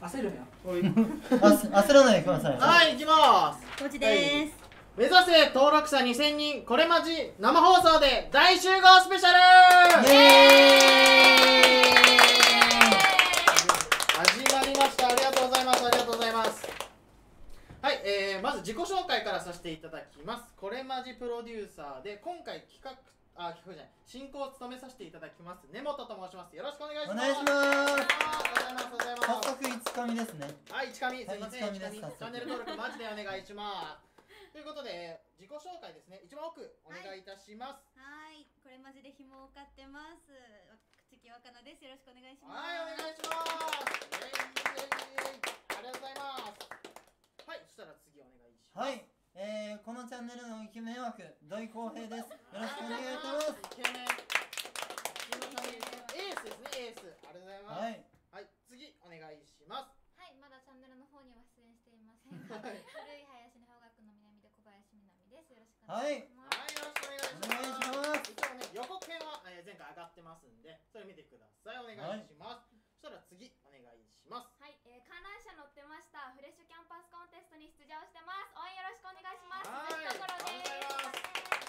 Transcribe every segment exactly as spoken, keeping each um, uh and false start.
焦るなよ。 焦らないでください。 はい、行きます。 こっちです。 目指せ登録者にせんにん、これまじ生放送で大集合スペシャル。 イエーイ。 始まりました。ありがとうございます。ありがとうございます。はい、えー、まず自己紹介からさせていただきます。これまじプロデューサーで今回企画あ企画じゃない進行を務めさせていただきます根本と申します。よろしくお願いします。 お願いします。早早速いつかみですね。 はい、いちかみ、すみません、 はいいちかみですチャンネル登録マジでお願いします。ということで、自己紹介ですね、一番奥、お願いいたします。 はい、これマジで紐を買ってます。口木若菜です。よろしくお願いします。 はい、お願いします。イエイイエイイエイありがとうございます。はい、そしたら次お願いします。 はい、えー、このチャンネルのイケメン枠土井浩平です。よろしくお願いします。 イケメンエースですね、エース。ありがとうございます。 はい、 はい、次お願いします。 はい、まだチャンネルの方には出演していませんが、古い林の方角の南で小林みなみです。よろしくお願いします。 はい、よろしくお願いします。 お願いします。 一応ね、予告編は、えー、前回上がってますんで、それ見てください。お願いします。そしたら次お願いします。 はい、えー、観覧車乗ってました。フレッシュキャンパスコンテストに出場してます。応援よろしくお願いします。 はい、 鈴木心です。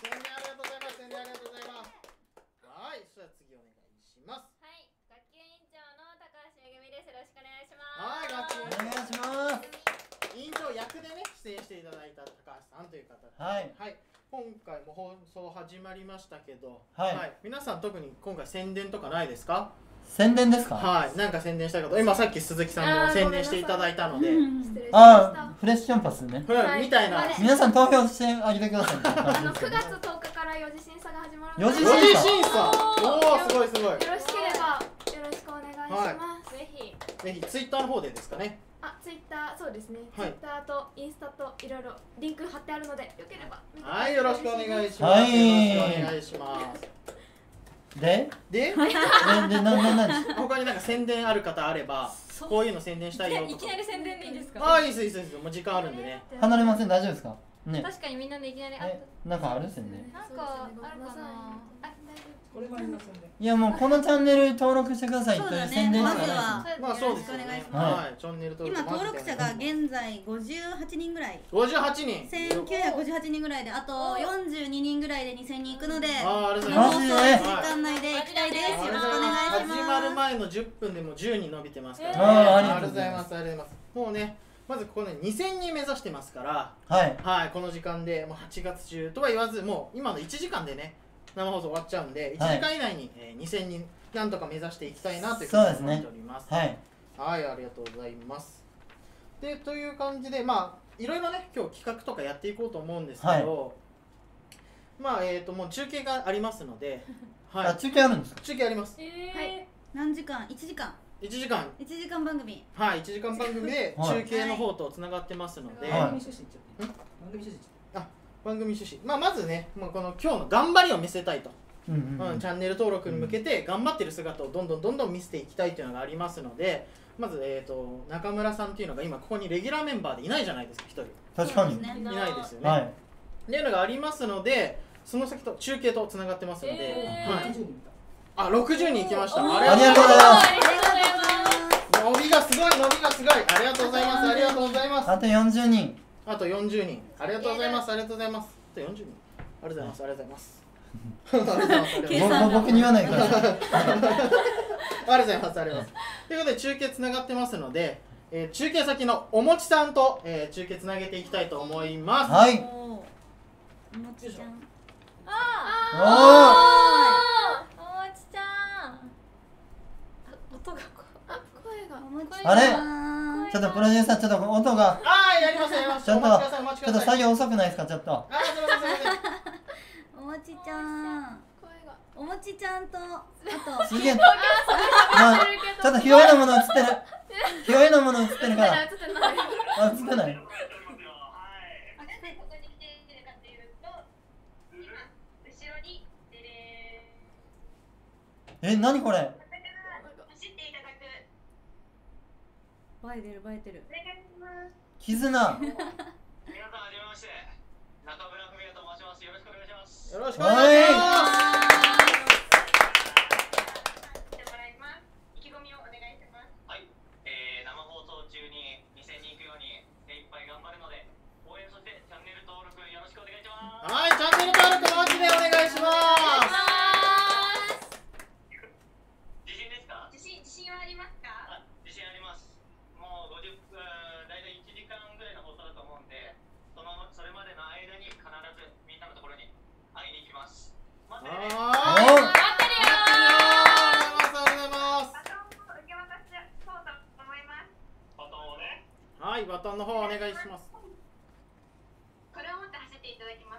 宣伝ありがとうございます。宣伝ありがとうございます。はい、そしたら次お願いします。 はい、学級委員長の高橋めぐみです。よろしくお願いします。 はい、学級お願いします。 委員長役でね、出演していただいた高橋さんという方です。 はい。 はい、今回も放送始まりましたけど、 はい。 はい、皆さん特に今回宣伝とかないですか？ 宣伝ですか？ はい、なんか宣伝したいこと、今さっき鈴木さんも宣伝していただいたので、 ああ、フレッシュキャンパスね。 はい、みたいな。 皆さん投票してあげてください。 あのくがつとおかからよじ審査が始まるので、 よじよじ審査。おお、すごいすごい。 よろしければよろしくお願いします。ぜひぜひツイッターの方でですかね。 あ、ツイッター、そうですね。 はい、 ツイッターとインスタといろいろリンク貼ってあるので、よければ見てください。 はい、よろしくお願いします。 はい、 よろしくお願いします。 で、 で、 で、で、な、な、な、 他になんか宣伝ある方あれば、こういうの宣伝したいよとか。 いきなり宣伝でいいですか？ ああ、いいですいいですいいです。もう時間あるんでね。 離れません、大丈夫ですか？ね。 確かにみんなでいきなり、あ、 え、なんかある宣伝？ なんかあるかな。あ、 これまでの宣伝。 いや、もうこのチャンネル登録してくださいという宣伝しかないです。 まあそうですよね。はい、チャンネル登録。 今登録者が現在ごじゅうはちにんぐらい。 ごじゅうはちにん。 せんきゅうひゃくごじゅうはちにんぐらいで、あとよんじゅうににんぐらいでにせんにんいくので、 ああ、ありがとうございます。 放送いちじかん内で行きたいです。よろしくお願いします。 始まる前のじゅっぷんでもうじゅうにん伸びてますから。 あありがとうございます。ありがとうございます。もうね、まずここねにせんにん目指してますから、 はい。 はい、この時間でもうはちがつ中とは言わず、もう今のいちじかんでね、生放送終わっちゃうんで、いちじかん以内に、えー、にせんにんなんとか目指していきたいなというふうに思っております。 はい。 はい、ありがとうございます。で、という感じで、まあいろいろね、今日企画とかやっていこうと思うんですけど、はい、まあえっ、ー、ともう中継がありますので、はい。 あ、中継あるんですか？ 中継あります。 えー、 はい。何時間？いちじかん。 いちじかん。 いちじかん番組。 はい、いちじかん番組で中継の方とつながってますので、 番組趣旨言っちゃって。番組趣旨。 あ、番組趣旨。まあまずね、まあこの今日の頑張りを見せたいと。 うんうんうん、 チャンネル登録に向けて頑張ってる姿をどんどんどんどん見せていきたいというのがありますので、まず、えー、と中村さんっていうのが今ここにレギュラーメンバーでいないじゃないですか、ひとり。 確かに、 ね、 いないですよね。 はい、 っていうのがありますので、その先と中継とつながってますので、 えーはい、あ、ろくじゅうにんいきました。 ありがとうございます。 伸びがすごい、伸びがすごい。ありがとうございます。ありがとうございます。 あとよんじゅうにん。 あとよんじゅうにん。ありがとうございます。ありがとうございます。あとよんじゅうにん。ありがとうございます。ありがとうございます。 僕に言わないから。 ありがとうございます。ありがとうございます。ということで中継つながってますので、えー、中継先のおもちさんと、えー、中継つなげていきたいと思います。 はい。 おもちちゃん。 ああ。おもちちゃん。音があ、声が。 あれ？ちょっとプロデューサー、ちょっと音が。 ああ、やりますやります。 ちょっと、 お待ちください、お待ちください。 ちょっと作業遅くないですか、ちょっと。 ああ、すみません、すみません。 おもちちゃん。おもちちゃんと、あと。 すげえ。まあ、ちょっとひどいなもの映ってる。ひどいなもの映ってるから。あ、映ってない。え、なにこれ。 映えてる、映えてる。 絆。 皆さんはじめまして。中村文也と申します。よろしくお願いします。 よろしくお願いします。 はい、えー、生放送中はい、バトンの方お願いします。 これを持って走っていただきます。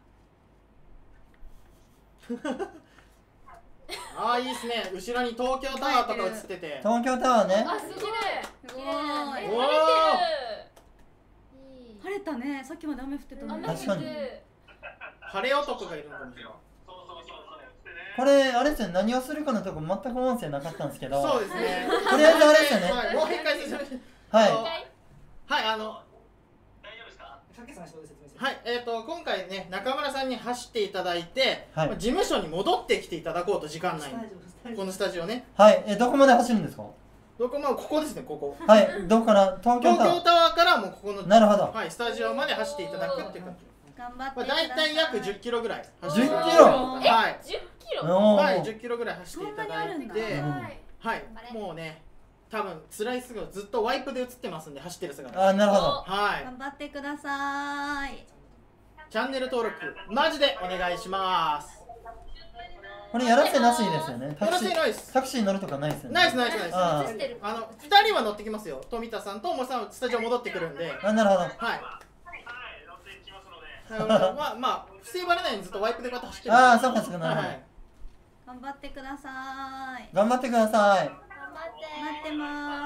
ああ、いいですね。後ろに東京タワーとか映ってて。 東京タワーね。 あ、すごい。 すごい。 おお。 晴れたね。さっきまで雨降ってたのに。 確かに。 晴れ男がいるのかもしれない。 これあれですよね、何をするかのとこ全く音声なかったんですけど。 そうですね。 とりあえずあれですよね。 はい、もう一回説明して。 はい。 はい、あの。 大丈夫ですか？ はい、えっと今回ね、中村さんに走っていただいて、 はい、 事務所に戻ってきていただこうと、時間内にこのスタジオね。 はい、えどこまで走るんですか？ どこまで、ここですね、ここ。 はい、どこから？東京タワー。 東京タワーからもうここの、 なるほど。 はい、スタジオまで走っていただくっていう感じ。 頑張ってまあ大体約じゅっキロぐらい。 じゅっキロ。 はい。 じゅっキロ。 はい、じゅっキロぐらい走っていただいて、はい、もうね。多分辛い姿ずっとワイプで映ってますんで、走ってる姿。 あ、なるほど。 はい。 頑張ってください。 チャンネル登録マジでお願いします。 これやらせなしですよね。 やらせないです。 タクシー乗るとかないですよね。 ナイスナイスナイス。 あのふたりは乗ってきますよ。富田さんともさんスタジオ戻ってくるんで。 あ、なるほど。はい。 はい、乗ってきますのまで。 あまあ不正バレないようにずっとワイプでこうやって走ってる。 ああ、そうかそうかなるほど。 頑張ってください。 頑張ってください。 待ってます。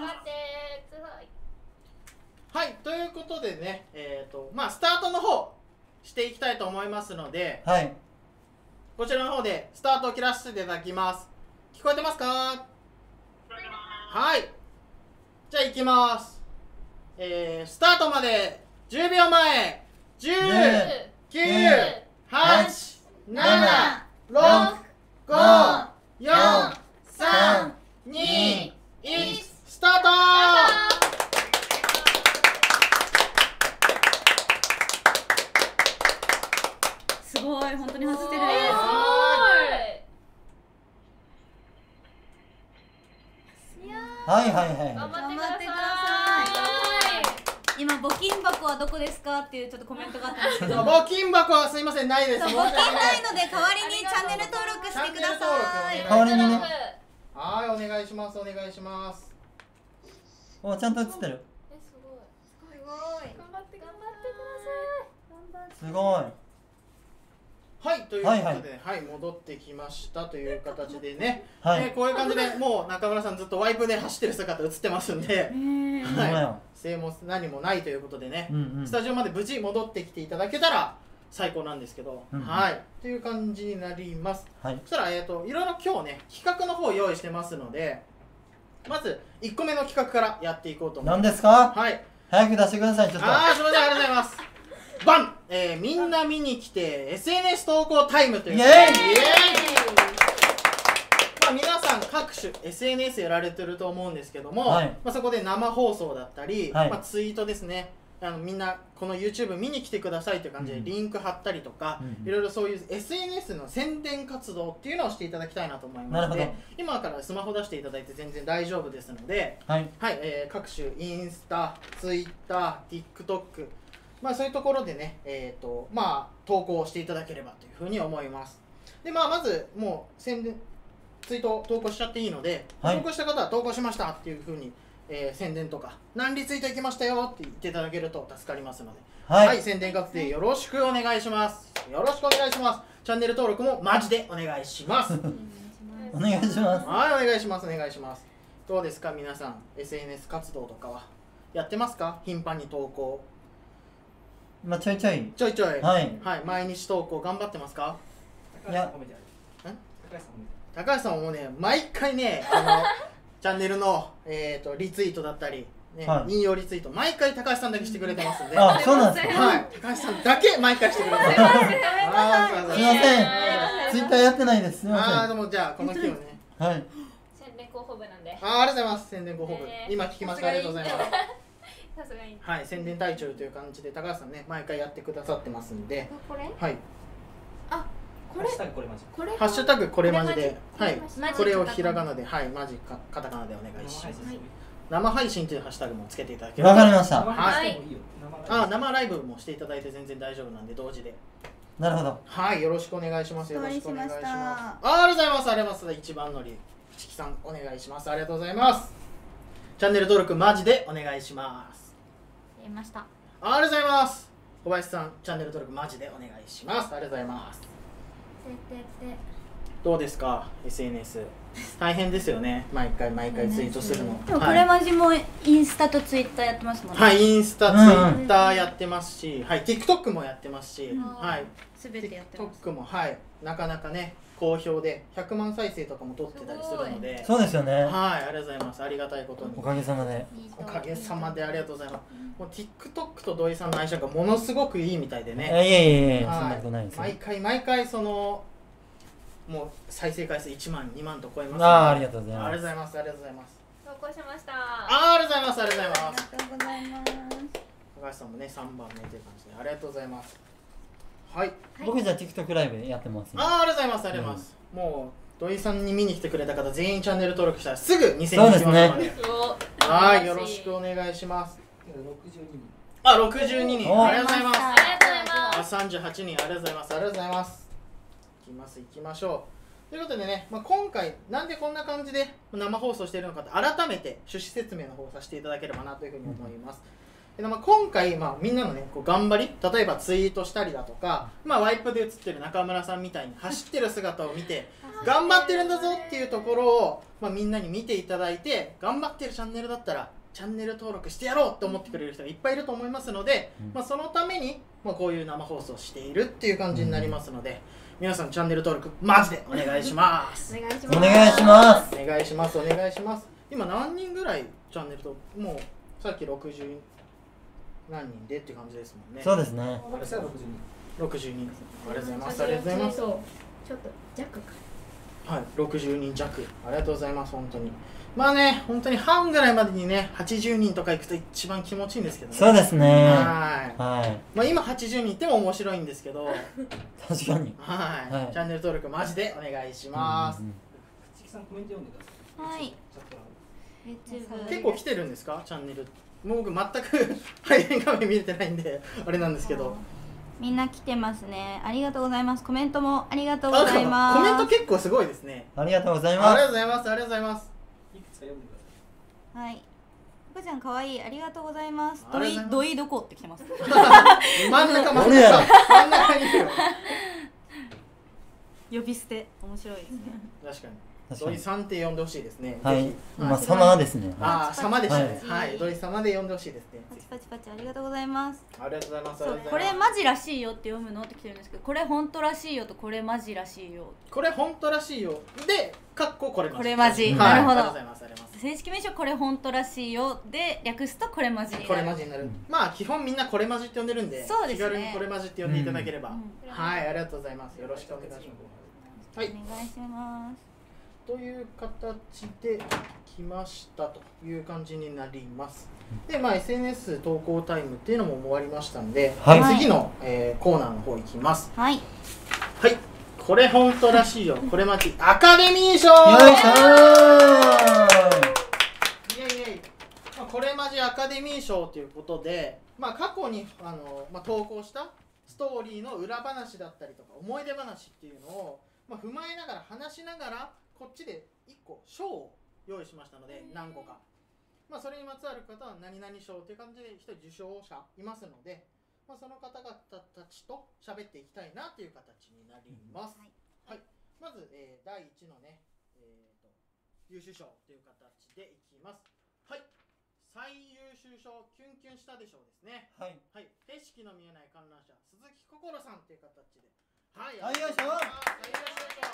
はい、ということでね、えっとまあスタートの方していきたいと思いますので、 はい、 こちらの方でスタートを切らせていただきます。聞こえてますか？はい、じゃあ行きます。えー、スタートまでじゅうびょうまえ、じゅう、きゅう、はち、なな、ろく、ご、よん、さん、に、いち、スタート。 すごい、本当に走ってる。 えー、すごい。 はいはいはい。 頑張ってください。 今募金箱はどこですかっていうちょっとコメントがあったんですけど。 募金箱はすいませんないです。 募金ないので代わりにチャンネル登録してください。 代わりにね。 はい、お願いしますお願いします。 お、ちゃんと映ってる。 え、すごい。 すごい。 頑張って頑張ってください。 すごい。 はい、ということで、はい、はい、戻ってきましたという形でね、はい、えー、こういう感じでもう中村さんずっとワイプで走ってる姿映ってますんで、はい、声も何もないということでね、うんうん、スタジオまで無事戻ってきていただけたら最高なんですけど、うんうん、はいという感じになります。はい、そしたら、えーと、いろいろ今日ね企画の方を用意してますので、まずいっこめの企画からやっていこうと思います。 何ですか？はい、早く出してください。ちょっと。 ああ、すみません、ありがとうございます。バン、えー、みんな見に来て エスエヌエス 投稿タイムという。イエーイ、まあ、皆さん各種 エスエヌエス やられてると思うんですけども、はい、まあ、そこで生放送だったり、はい、まあ、ツイートですね、あのみんなこの YouTube 見に来てくださいという感じでリンク貼ったりとか、うん、いろいろそういう エスエヌエス の宣伝活動っていうのをしていただきたいなと思いますので、今からスマホ出していただいて全然大丈夫ですので、はい、はい、えー、各種インスタ、ツイッター、TikTok、まあそういうところでね、えーとまあ、投稿していただければというふうに思います。で、まあ、まずもう宣伝ツイート投稿しちゃっていいので、はい、投稿した方は投稿しましたっていうふうに、えー、宣伝とか何リツイートいきましたよって言っていただけると助かりますので、はい、はい、宣伝活動よろしくお願いします。よろしくお願いします。チャンネル登録もマジでお願いします。 お願いします。 はい、お願いしますお願いします。どうですか皆さん、 エスエヌエス 活動とかはやってますか？頻繁に投稿。 まあちょいちょいちょいちょい、 はい、 はい、毎日投稿頑張ってますか？ いや、 高橋さんもね、毎回ね、あのチャンネルの、えー、とリツイートだったり、ね、はい、引用リツイート毎回高橋さんだけしてくれてますんで、 あ、そうなんですか？ はい、高橋さんだけ毎回してくれてます。すいません、 すいません、ツイッターやってないです。すいません。 ああ、でもじゃあこの日をね、 はい、 宣伝広報部なんで、 ああ、ありがとうございます。宣伝広報部、えー、今聞きました。ありがとうございます。 さすがに、 はい、宣伝隊長という感じで高橋さんね、毎回やってくださってますんで、 これ、 はい、 あ、これ、 ハッシュタグこれマジ、 これ、 ハッシュタグこれマジで、はい、これをひらがなで、はい、マジかカタカナでお願いします。生配信というハッシュタグもつけていただければ。 わかりました。 はい。あ、生ライブもしていただいて全然大丈夫なんで同時で。 なるほど。 はい、よろしくお願いします。よろしくお願いします。あ、ありがとうございます。ありがとうございます。一番乗り、ふちきさんお願いします。ありがとうございます。チャンネル登録マジでお願いします。 いました。 ありがとうございます。小林さん、チャンネル登録マジでお願いします。ありがとうございます。どうですか エスエヌエス 大変ですよね、毎回毎回ツイートするの。 でもこれマジもインスタとツイッターやってますもんね。 はい、インスタ、ツイッターやってますし、はい、TikTok もやってますし、はい、 すべてやってます。 TikTok も、はい、なかなかね好評でひゃくまん再生とかも取ってたりするので、 そうですよね。 はい、ありがとうございます。ありがたいことにおかげさまでおかげさまでありがとうございます。もう TikTok と土井さんの相性がものすごくいいみたいでね。 いやいやいやいや、 はいそんなことないですよ。 毎回毎回そのもう再生回数いちまんにまんと超えます。 ああ、ありがとうございます。 ありがとうございます。ありがとうございます。 投稿しました。 あありがとうございます。ありがとうございます。 ありがとうございます。 高橋さんもねさんばんめという感じでありがとうございます。はい。 僕じゃあ TikTok ライブやってます。 ああありがとうございます。ありがとうございます。もう土井さんに見に来てくれた方全員チャンネル登録したらすぐにせんにん来ますので、はい、よろしくお願いします。 ろくじゅうににん。 あ、ろくじゅうににん。ありがとうございます。 ありがとうございます。 あ、さんじゅうはちにん。ありがとうございます。ありがとうございます。いきます行きましょう。ということでね、まあ、今回なんでこんな感じで生放送しているのかって改めて趣旨説明の方をさせていただければなというふうに思います。でまあ、今回、まあ、みんなのねこう頑張り、例えばツイートしたりだとか、まあ、ワイプで映ってる中村さんみたいに走ってる姿を見て頑張ってるんだぞっていうところを、まあ、みんなに見ていただいて、頑張ってるチャンネルだったらチャンネル登録してやろうと思ってくれる人がいっぱいいると思いますので、まあ、そのために、まあ、こういう生放送をしているっていう感じになりますので、皆さんチャンネル登録マジでお願いします。 お願いします。 お願いします。 お願いします。お願いします。今何人ぐらいチャンネルと、もうさっきろくじゅう何人でって感じですもんね。 そうですね。 私はろくじゅうにん。 ろくじゅうにん。ありがとうございます。ありがとうございます。 ちょっと弱か。 はい、ろくじゅうにん弱。ありがとうございます。本当に。まあね、本当に半ぐらいまでにね、はちじゅうにんとか行くと一番気持ちいいんですけどね。 そうですね。 はい。 はい。 まあ今はちじゅうにんいっても面白いんですけど、 確かに。 はい、 はい。 チャンネル登録マジでお願いします。 口木さんコメント読んでください。 はい。 YouTube 結構来てるんですかチャンネル。もう僕全く配信画面見れてないんであれなんですけど。 みんな来てますね。ありがとうございます。コメントもありがとうございます。 コメント結構すごいですね。 ありがとうございます。 ありがとうございます。ありがとうございます。 いくつか読んでください。 はい。赤ちゃん可愛い。ありがとうございます。 ありがとうございますどいどいどこって来てます。 真ん中真ん中真ん中にいるよ。 呼び捨て面白いですね。 確かに。土井さんって呼んでほしいですね。 はい。 ぜひ今様ですね。 ああ、様でしたね。 ははいい。土井様で呼んでほしいですね。 パチパチパチありがとうございます。 ありがとうございます。あそうりがとうございます。 これマジらしいよって読むのって来てるんですけど、これ本当らしいよとこれマジらしいよ。 これ本当らしいよ。で、かっここれマジ。 これマジ。 はいなるほど。 ありがとうございます。ありがとうございます。 正式名称これ本当らしいよで略すとこれマジになる。 これマジになる。まあ基本みんなこれマジって呼んでるんで、 そうですね気軽にこれマジって呼んでいただければ、 うんはい、ありがとうございます。よろしくお願いします。はい。 お願いします。 という形で来ましたという感じになります。で、まあ エスエヌエス 投稿タイムっていうのも終わりましたんで、 はい、 次の、えー、コーナーの方行きます。 はい。 はい。これ本当らしいよ。これマジアカデミー賞。 よいしょー。 イエイイエイ。まあ、これマジアカデミー賞ということで、まあ過去にあのまあ投稿したストーリーの裏話だったりとか思い出話っていうのをまあ踏まえながら話しながら。こっちでいっこ賞を用意しましたので何個か、まあ、それにまつわる方は何々賞という感じでひとり受賞者いますので、まあ、その方々たちと喋っていきたいなという形になります、うん、はい、はい、まず、えー、だいいちのね、えー、と優秀賞という形でいきます。はい、最優秀賞キュンキュンしたでしょうですね。はい、はい、景色の見えない観覧車鈴木心さんという形で、はい、 よいしょ。 最優秀賞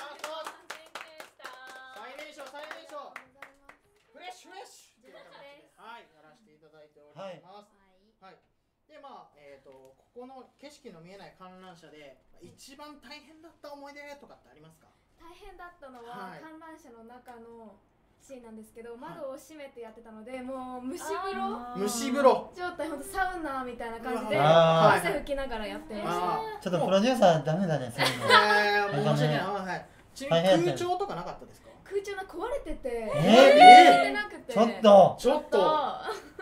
最年少最年少フレッシュフレッシュという形で、はい、やらせていただいております。はい、はい、でまあえっ、ー、とここの景色の見えない観覧車で一番大変だった思い出とかってありますか？ 大変だったのは、はい、観覧車の中のシーンなんですけど、窓を閉めてやってたので、もう蒸し風呂蒸し風呂状態、ほんとサウナみたいな感じで汗拭きながらやってました。 ちょっとプロデューサーダメだね、そういうの。 申し訳ない。はい。ちなみに空調とかなかったですか？ 空調が壊れてて、 えー、 えー、なくてちょっとちょっと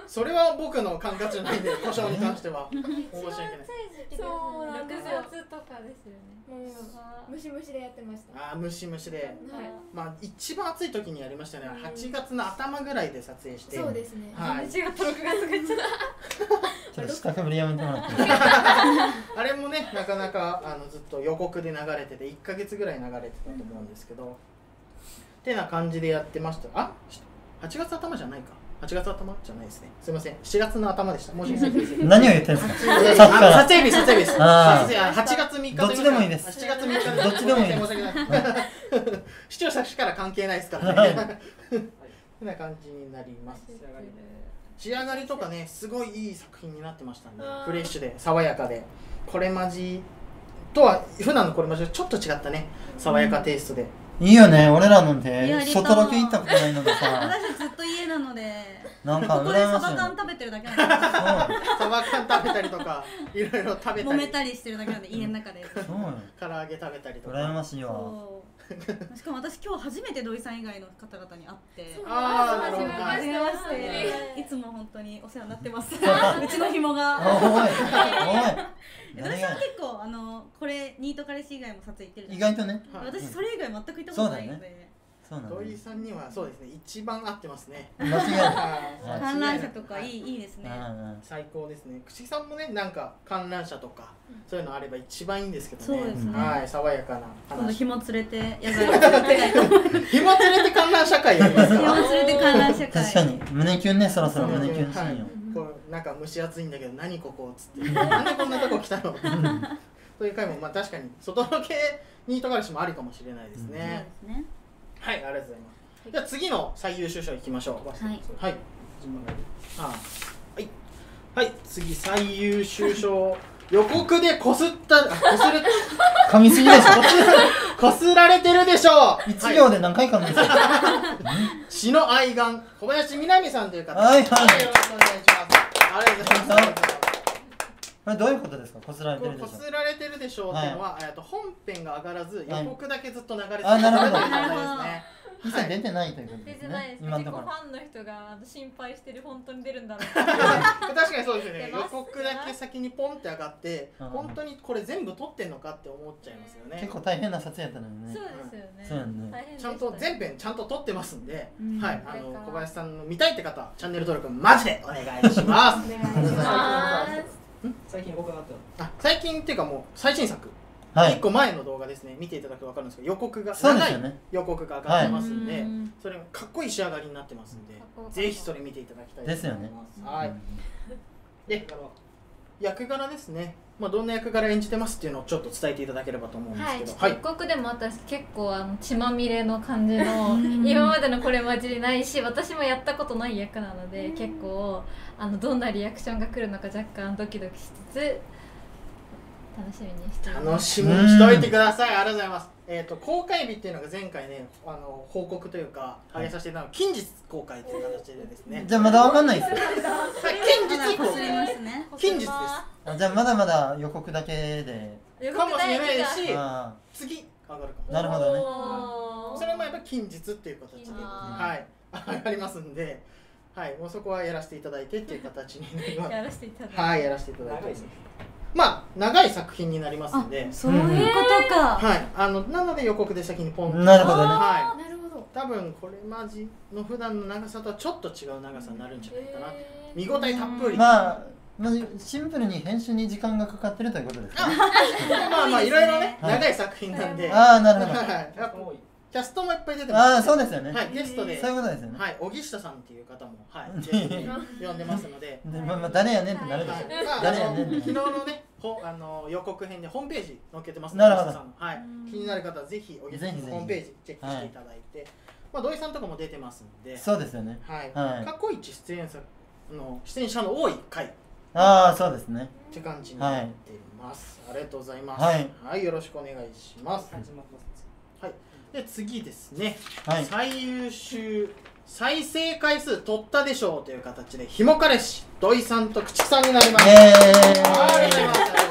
それは僕の管轄じゃないんで、故障に関しては申し訳ない。 そうなんですよ。 ろくがつとかですよね。 もうムシムシでやってました。 ああ、ムシムシで、 はい。 まあ一番暑い時にやりましたね。はちがつの頭ぐらいで撮影して、 そうですね。 はい。 はちがつろくがつがちょっちょっと下かぶりやめてもらっていいあれもね、なかなかあのずっと予告で流れてていっかげつぐらい流れてたと思うんですけど、ってな感じでやってました。あ、はちがつ頭じゃないか。はちがつ頭じゃないですね。すみません。しちがつの頭でした。申し訳ないです。 何を言ってんすか。 あ、撮影日、撮影日です。 あはちがつみっかどっちでもいいです。 しちがつみっかでどっちでもいいです。 申し訳ない。視聴者から関係ないですからね。こんな感じになります。仕上がりとかね、すごいいい作品になってましたね。フレッシュで爽やかで、これまじとは普段のこれまじとちょっと違ったね、爽やかテイストで。 いいよね、俺らなんて外ロケ行ったことないのでさ。 私ずっと家なので、 なんかここでサバ缶食べてるだけなんですよ。 サバ缶食べたりとか、いろいろ食べたり。 揉めたりしてるだけなんで、家の中で。 そうよ。 唐揚げ食べたりとか。 羨ましいわ。 しかも私今日初めて土井さん以外の方々に会って、 ああ、なるほど。 はじめまして。いつも本当にお世話になってます。うちの紐が。 おい、おい。 土井さん結構あのこれニート彼氏以外も撮影行ってる。 意外とね。 私それ以外全く行ったことないので。 土井さんにはそうですね、一番合ってますね。 間違いない。 観覧車とかいいいいですね。 最高ですね。口木さんもね、なんか観覧車とかそういうのあれば一番いいんですけどね。 そうですね。 はい、爽やかな話。 今度紐連れて野外を作りたいと思います。 紐連れて観覧車会やりますか。 紐連れて観覧車会。 確かに胸キュンね、そろそろ胸キュンシーンよ。 こうなんか蒸し暑いんだけど何ここっつって、なんでこんなとこ来たの。そういう回もまあ確かに外ロケニート彼氏もありかもしれないですね。 そうですね。 はい、ありがとうございます。じゃあ次の最優秀賞いきましょう。 はい。 はい。あはい。はい、次最優秀賞。予告でこすったこする噛みすぎでしょ。 こすられてるでしょう。 一秒で何回噛むんですか。 詩の愛玩小林みなみさんという方。 はいはい。 よろしくお願いします。ありがとうございます。 これどういうことですか。こすられてるでしょう。 こすられてるでしょうっていうのは、えっと本編が上がらず予告だけずっと流れてる。 あ、なるほど。 という状態ですね。 実際出てないということですね。 出てないです。結構ファンの人が心配してる、本当に出るんだろう。 確かにそうですよね。予告だけ先にポンって上がって、本当にこれ全部撮ってんのかって思っちゃいますよね。 結構大変な撮影やったのにね。 そうですよね。 そうやね。 ちゃんと全編ちゃんと撮ってますんで、はい、あの小林さんの見たいって方、チャンネル登録マジでお願いします。お願いします。 最近僕があったあ、最近っていうかもう最新作。 はい、 いっこまえの動画ですね、見ていただくと分かるんですけど、予告が長い、ね、 予告が上がってますんで、はい、それがかっこいい仕上がりになってますんで、ぜひそれ見ていただきたいと思います。 ですよね。 はい。で、役柄ですね。まあどんな役柄演じてますっていうのをちょっと伝えていただければと思うんですけど、 はい、予告でも私結構あの血まみれの感じの今までのこれまじないし、私もやったことない役なので、結構あのどんなリアクションが来るのか若干ドキドキしつつ楽しみにしています。 楽しみにしておいてください。ありがとうございます。えっと公開日っていうのが前回ね、あの報告というか上げさせていただく近日公開という形でですね。 じゃあまだわかんないですよ。 近日公開。近日です。 じゃあまだまだ予告だけでかもしれないし、次上がるかも。 なるほどね。 それもやっぱ近日っていう形で、はい上がりますんで、はい、もうそこはやらせていただいてっていう形になります。 やらせていただいて。 はい、やらせていただいて。まあ長い作品になりますんで、 そういうことか。 はい、あのなので予告で先にポンと。 なるほどね。 はい。 なるほど。 多分これマジの普段の長さとはちょっと違う長さになるんじゃないかな。見応えたっぷり。 まあ、まあシンプルに編集に時間がかかってるということですか。 まあまあいろいろね、長い作品なんで。 ああ、なるほど。 キャストもいっぱい出てます。 ああ、そうですよね。 はい、ゲストで。 そういうことですよね。 はい、小木下さんっていう方も、はい、ゲストに呼んでますので。 まあまあ誰やねんってなるでしょ。誰やねん。 昨日のね、ほあの予告編でホームページ載っけてますので、小木下さん、はい、気になる方はぜひ小木下さんのホームページチェックしていただいて、まあ土井さんとかも出てますんで。 そうですよね。 はい。過去一出演者の出演者の多い回。 ああ、そうですね。 って感じになっています。ありがとうございます。はい、よろしくお願いします。はい。で次ですね、はい、最優秀再生回数取ったでしょうという形でひも彼氏土井さんと口木さんになります。ありがとうございます。ありがとうございます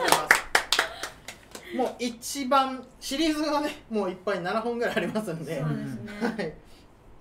。もう一番シリーズがねもういっぱいななほんぐらいありますんで、そうですね。はい。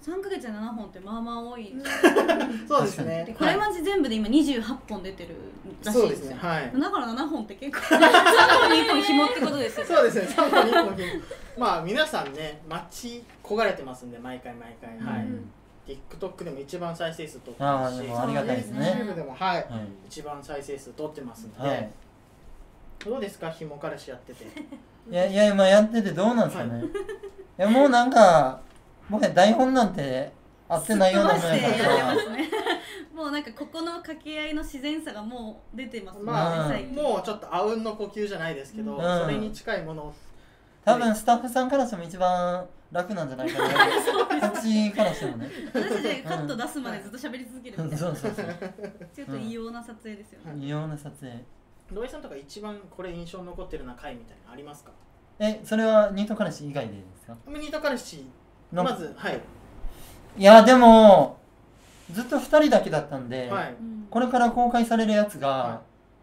さんかげつでななほんってまあまあ多い。 そうですね。 でこれマジ全部で今にじゅうはっぽん出てるらしいですよ。 はい。 だからななほんって結構さんぼんにいっぽん紐ってことですよ。 そうですね。さんぼんにいっぽん紐。まあ皆さんね待ち焦がれてますんで毎回毎回はい。TikTok でも一番再生数取ってますし、 ありがたいですね。 YouTube でもはい一番再生数取ってますんで。どうですか、ひも彼氏やってて。 いやいや、まあやっててどうなんですかね。いやもうなんかもう台本なんて合ってないようなもんやからもうなんかここの掛け合いの自然さがもう出てますね。 まあもうちょっとあうんの呼吸じゃないですけど、それに近いものを多分スタッフさんからしても一番楽なんじゃないかな。こっちからしてもね。 私たちカット出すまでずっと喋り続けるみたいな。 そうそうそう。 ちょっと異様な撮影ですよね。 異様な撮影。 ロイさんとか一番これ印象に残ってるな回みたいなのありますか？ え、それはニート彼氏以外でですか？ ニート彼氏まずはい。 いやでもずっとふたりだけだったんで、 はい、 これから公開されるやつが、はい、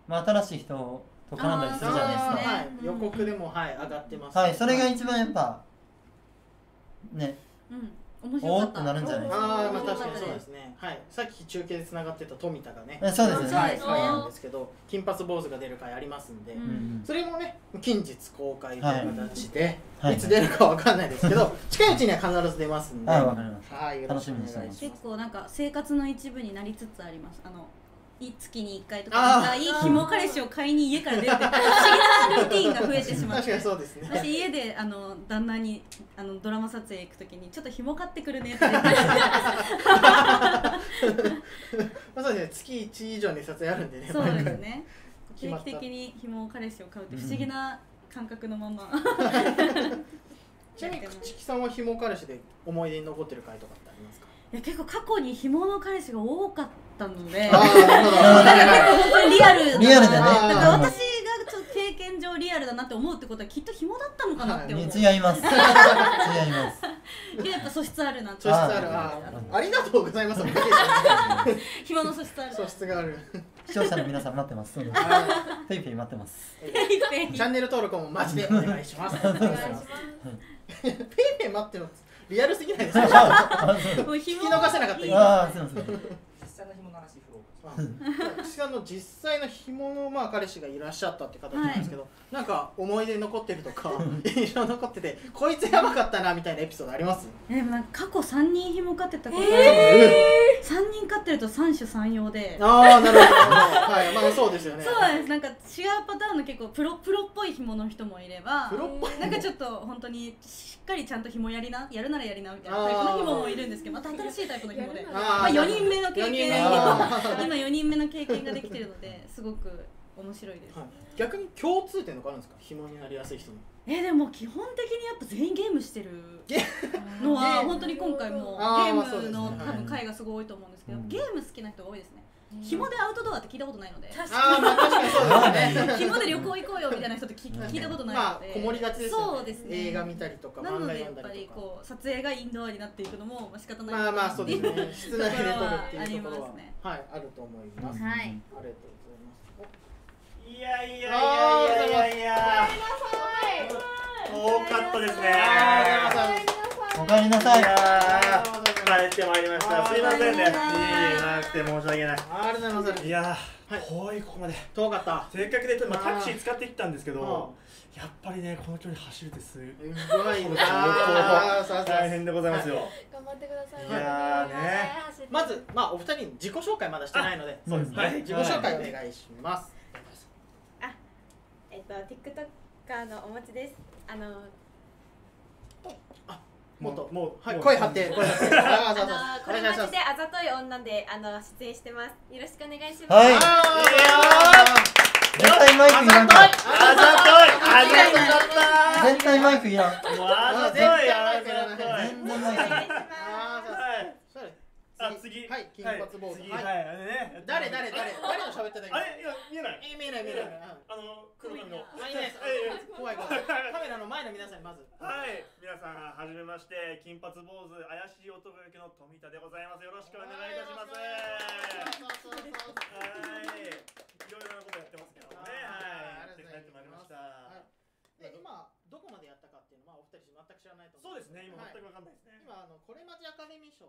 まあ新しい人と絡んだりするじゃないですか。 はい、予告でもはい上がってます、 ね。はい、それが一番やっぱね。 うん面白かった。 おーってなるんじゃないですか。 ああ、まあ確かにそうですね。はい、さっき中継でつながってた富田がね、 そうですね。 はい、そうなんですけど、金髪坊主が出る回ありますんで、うん、それもね、近日公開という形で、はい、いつ出るかわかんないですけど、近いうちには必ず出ますんで、 はい、わかります。 はい、 楽しみにしてます。 結構なんか生活の一部になりつつあります。あの月にいっかいとかいいひも彼氏を買いに家から出るって不思議なルーティーンが増えてしまって、 確かにそうですね。 私家であの旦那にあのドラマ撮影行くときにちょっとひも買ってくるねって言ってまあそうですね、月いち以上に撮影あるんでね。 そうですね。定期的にひも彼氏を買うって不思議な感覚のままちなみに口木さんはひも彼氏で思い出に残ってる回とかってありますか？ いや結構過去にひもの彼氏が多かったので、 あーなるほど本当にリアルだな。 リアルでね。 だから私がちょっと経験上リアルだなって思うってことはきっとひもだったのかなって思う。 違います。違います。 やっぱ素質あるな。 素質ある。あありがとうございます。 ひもの素質ある。 素質がある。 視聴者の皆さん待ってます。ペイペイ待ってます。 チャンネル登録もマジでお願いします。お願いします。ペイペイ待ってます。リアルすぎないですか？聞き逃せなかった。 ああ、すみません。 実際の紐の話フロー。 岸さんの実際の紐のまあ彼氏がいらっしゃったって形なんですけど、なんか思い出に残ってるとか印象残ってて、こいつやばかったなみたいなエピソードあります？ えでもなんか過去さんにん紐飼ってたことさんにん飼ってると三種三様で。 ああなるほど。はい、まあそうですよね。 そうです。なんか違うパターンの結構プロプロっぽい紐の人もいれば、 プロっぽいなんかちょっと本当にしっかりちゃんと紐やりなやるならやりなみたいなタイプの紐もいるんですけど、また新しいタイプの紐で、まあよにんめの経験今よにんめの経験ができてるのですごく面白いです。 逆に共通点とかあるんですか？紐になりやすい人に。 えでも基本的にやっぱ全員ゲームしてるのは本当に今回もゲームの多分回がすごい多いと思うんですけど、ゲーム好きな人が多いですね。紐でアウトドアって聞いたことないので、 ああまあ確かにそうですね。 紐で旅行行こうよみたいな人って聞いたことないので、 まあこもりがちですよね。 そうですね。 映画見たりとか漫画読んだりとか。なのでやっぱりこう撮影がインドアになっていくのもまあ仕方ない。 まあまあそうですね。室内で撮るっていうところははいあると思います。 はい。 ありがとうございます。 いやいやいやいやいやいや。多かったですね。 おかえりなさい。 帰ってまいりました。すいませんね。いいなくて申し訳ない。 ありがとうございます。 いやー、遠いここまで。 遠かった。 せっかくでまあタクシー使ってきたんですけど、やっぱりねこの距離走るってすごい大変でございますよ。 頑張ってください。 いやーね。 まずまあお二人に自己紹介まだしてないので、 そうですね。 自己紹介お願いします。 あ、えっと TikToker のおもちです。あの。 もっともうはい声張って声張って。 あのこれマジであざとい女であの出演してます。よろしくお願いします。 はい。絶対マイクいらんから。 あざとい。あざとかった。 絶対マイクいらん。 もうあざとい。あざとい。 全然マイクいらん。 あ、次。 はい、金髪坊主。 次、はい、あれね。 誰誰誰誰の喋ってたっけ？ あれ、いや、見えない。 見えない見えない。 あの、黒髪の。 あ、いないです。怖い怖い。カメラの前の皆さんにまず。 はい、皆さん、はじめまして、金髪坊主、怪しい男役の富田でございます。よろしくお願いいたします。はい。いろいろなことやってますけどね。はい。やって帰ってまいりました。今、どこまでやったかっていうのは、お二人全く知らないと思う。 そうですね、今全くわかんないですね。 今、あの、これまじアカデミー賞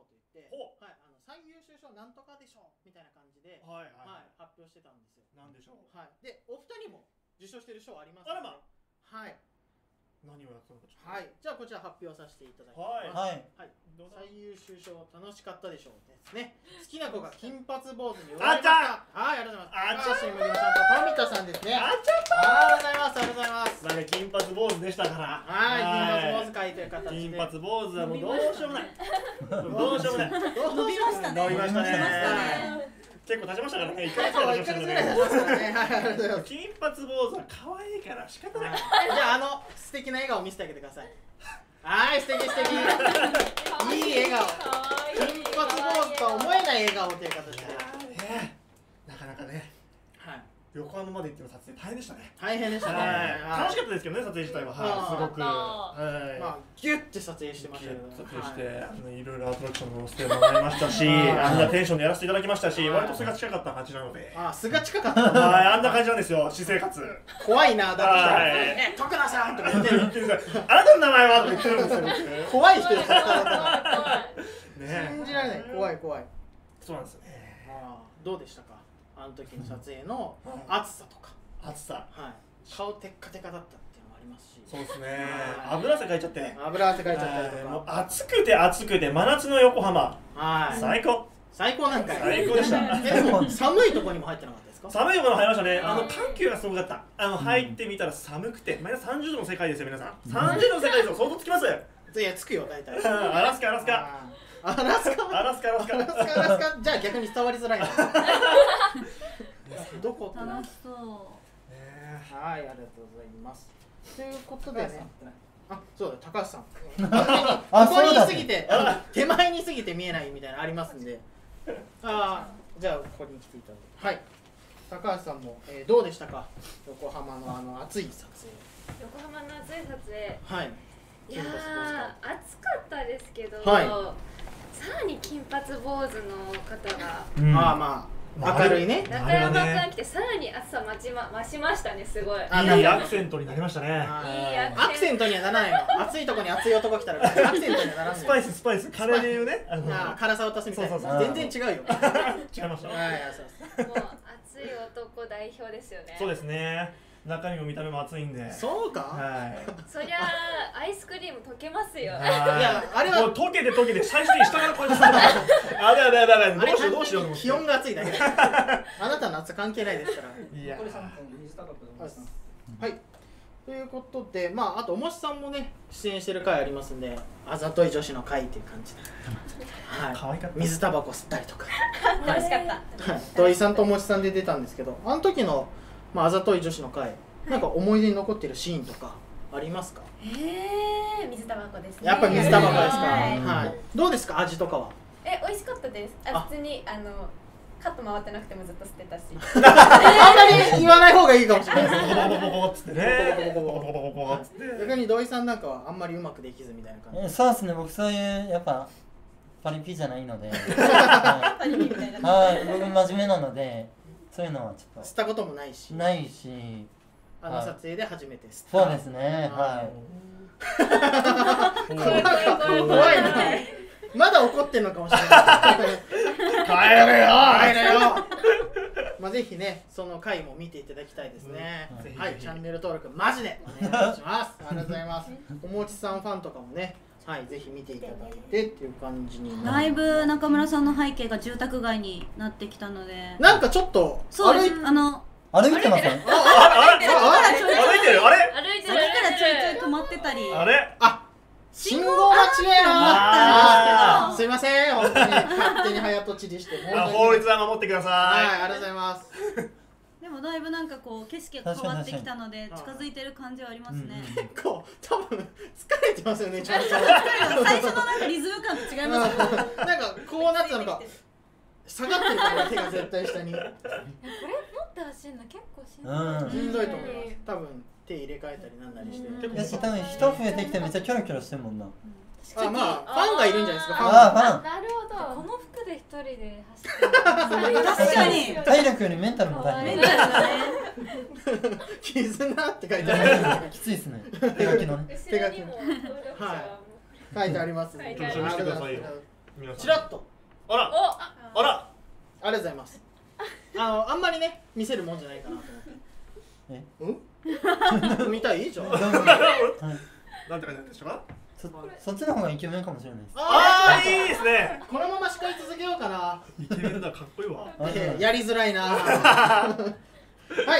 なんとかでしょうみたいな感じで、 はいはいはい、発表してたんですよ。 なんでしょう。 はい。で、お二人も受賞してる賞ありますあらま。 はい。 何をやったのかちょっと。 はい。じゃあこちら発表させていただきます。 はい。 はい。最優秀賞楽しかったでしょうですね。好きな子が金髪坊主に生まれました。はい、ありがとうございます。 あちゃ。 高橋むぎみさんと富田さんですね。 あちゃった。 ありがとうございます。ありがとうございます。 なんか金髪坊主でしたから。 はい、金髪坊主会という形で。 金髪坊主はもうどうしようもない。どうしようもない。 伸びましたね。 伸びましたね。結構経ちましたからね。いっかげつぐらい経ちましたね。金髪坊主は可愛いから仕方ない。 じゃああの素敵な笑顔見せてあげてください。はい、素敵素敵。いい笑顔。金髪坊主とは思えない笑顔という形で。 なかなかね。 はい。 横浜まで行っての撮影大変でしたね。 大変でしたね。 楽しかったですけどね、撮影自体は。はい、すごく。はい。 まあギュッて撮影してましたけど。 撮影して、あのいろいろアトラクションもしてもらいましたし、あんなテンションでやらせていただきましたし、割と素が近かった感じなので。 あ、素が近かった。 はい、あんな感じなんですよ、私生活。 怖いな、だって。え、徳田さんとか言ってる。 あなたの名前はとか言ってるんですよ。 怖い人です。ね。信じられない。怖い怖い。 そうなんですよね。 どうでしたか、あの時の撮影の暑さとか。 暑さ。 はい。顔テッカテカだったっていうのもありますし。 そうですね。油汗かいちゃって。 油汗かいちゃったりとか。 もう暑くて暑くて真夏の横浜。 はい。 最高。 最高なんか。 最高でした。 でも寒いところにも入ってなかったですか？ 寒いところ入りましたね。あの緩急がすごかった。あの入ってみたら寒くて、マイナスさんじゅうどの世界ですよ皆さん。さんじゅうどの世界ですよ。相当つきます。 いやつくよ大体。 アラスカアラスカ。 アラスカアラスカアラスカアラスカアラスカじゃあ逆に伝わりづらいな。どこ？ 楽しそう。 はい、ありがとうございます。ということでね。あ、そうだ、高橋さん。ここにいすぎて、手前にすぎて見えないみたいなのありますんで。ああ、じゃあここに来ていただいて。はい。高橋さんも、えー、どうでしたか？横浜のあの暑い撮影。 横浜の暑い撮影。 はい。 いやー、暑かったですけど、 はい、 さらに金髪坊主の方が、 うん、ああまあ明るいね。 中山さん来てさらに暑さ増しま増しましたね、すごい。 いいアクセントになりましたね。いいアクセントにはならないの。暑いとこに熱い男来たらアクセントにはならない。 スパイススパイスカレーでいうね。 ああ辛さを足すみたいな。全然違うよ。 違いました。 もう熱い男代表ですよね。 そうですね。中身も見た目も熱いんで。 そうか。 はい。 そりゃアイスクリーム溶けますよ。いやあれはもう溶けて溶けて最初に下からこうやって。あれあれあれあれどうしようどうしよう。 気温が暑いだけ。あなた夏関係ないですから。 いや。これさんぷん水タバコでお願いします。 はい。ということで、まああとおもしさんもね出演してる回ありますんで、あざとい女子の回っていう感じで。はい。可愛かった。水タバコ吸ったりとか。 楽しかった。 はい。土井さんとおもしさんで出たんですけど、あの時のまあ、あざとい女子の会、なんか思い出に残っているシーンとかありますか？ ええー、水タバコですね。 やっぱり水タバコですか？はい、はい。どうですか味とかは？ え、美味しかったです。あ、普通にあのカット回ってなくてもずっと吸ってたし。 あんまり言わない方がいいかもしれないです。 ボコボコボコっつってね。ボコボコボコっつって。 逆に土井さんなんかはあんまりうまくできずみたいな感じ。 そうですね。僕そういうやっぱパリピじゃないので。パリピみたいな。はい。僕真面目なので。そういうのはちょっと吸ったこともないしないしあの撮影で初めて吸ったそうですねはい怖いなまだ怒ってんのかもしれない帰れよ帰れよまあぜひねその回も見ていただきたいですねはいチャンネル登録マジでお願いしますありがとうございますおもちさんファンとかもねはい、ぜひ見ていただいてっていう感じにだいぶ中村さんの背景が住宅街になってきたのでなんかちょっとそうですあの歩いてますあれ歩いてるあれ歩いてるさっきからちょいちょい止まってたりあれあ信号待ちやなすいません本当に勝手に早とちりして法律は守ってくださいはいありがとうございますでもだいぶなんかこう景色が変わってきたので近づいてる感じはありますね。 結構多分疲れてますよねちゃんと。 最初のなんかリズム感と違いますよね。 なんかこうなってたのか下がってるから手が絶対下に。これ持って走るの結構しんどい。しんどいと思います。多分手入れ替えたりなんなりして。 いや多分人増えてきてめっちゃキョロキョロしてるもんな。 あまあファンがいるんじゃないですか。 あファン。 なるほど。この服で一人で走ってる。 確かに。 体力よりメンタルも大変。 絆って書いてある。 きついですね。手書きのね。 手書きの。はい。書いてあります。 ちらっとあらあらありがとうございます。あのあんまりね見せるもんじゃないかなと思って。 えうん見たいじゃん。 はいなんて書いてあるんでしょうか。 そそっちの方がイケメンかもしれないです。 ああいいですね。 このまま叱り続けようかな。 イケメンだかっこいいわ。 やりづらいな。はい。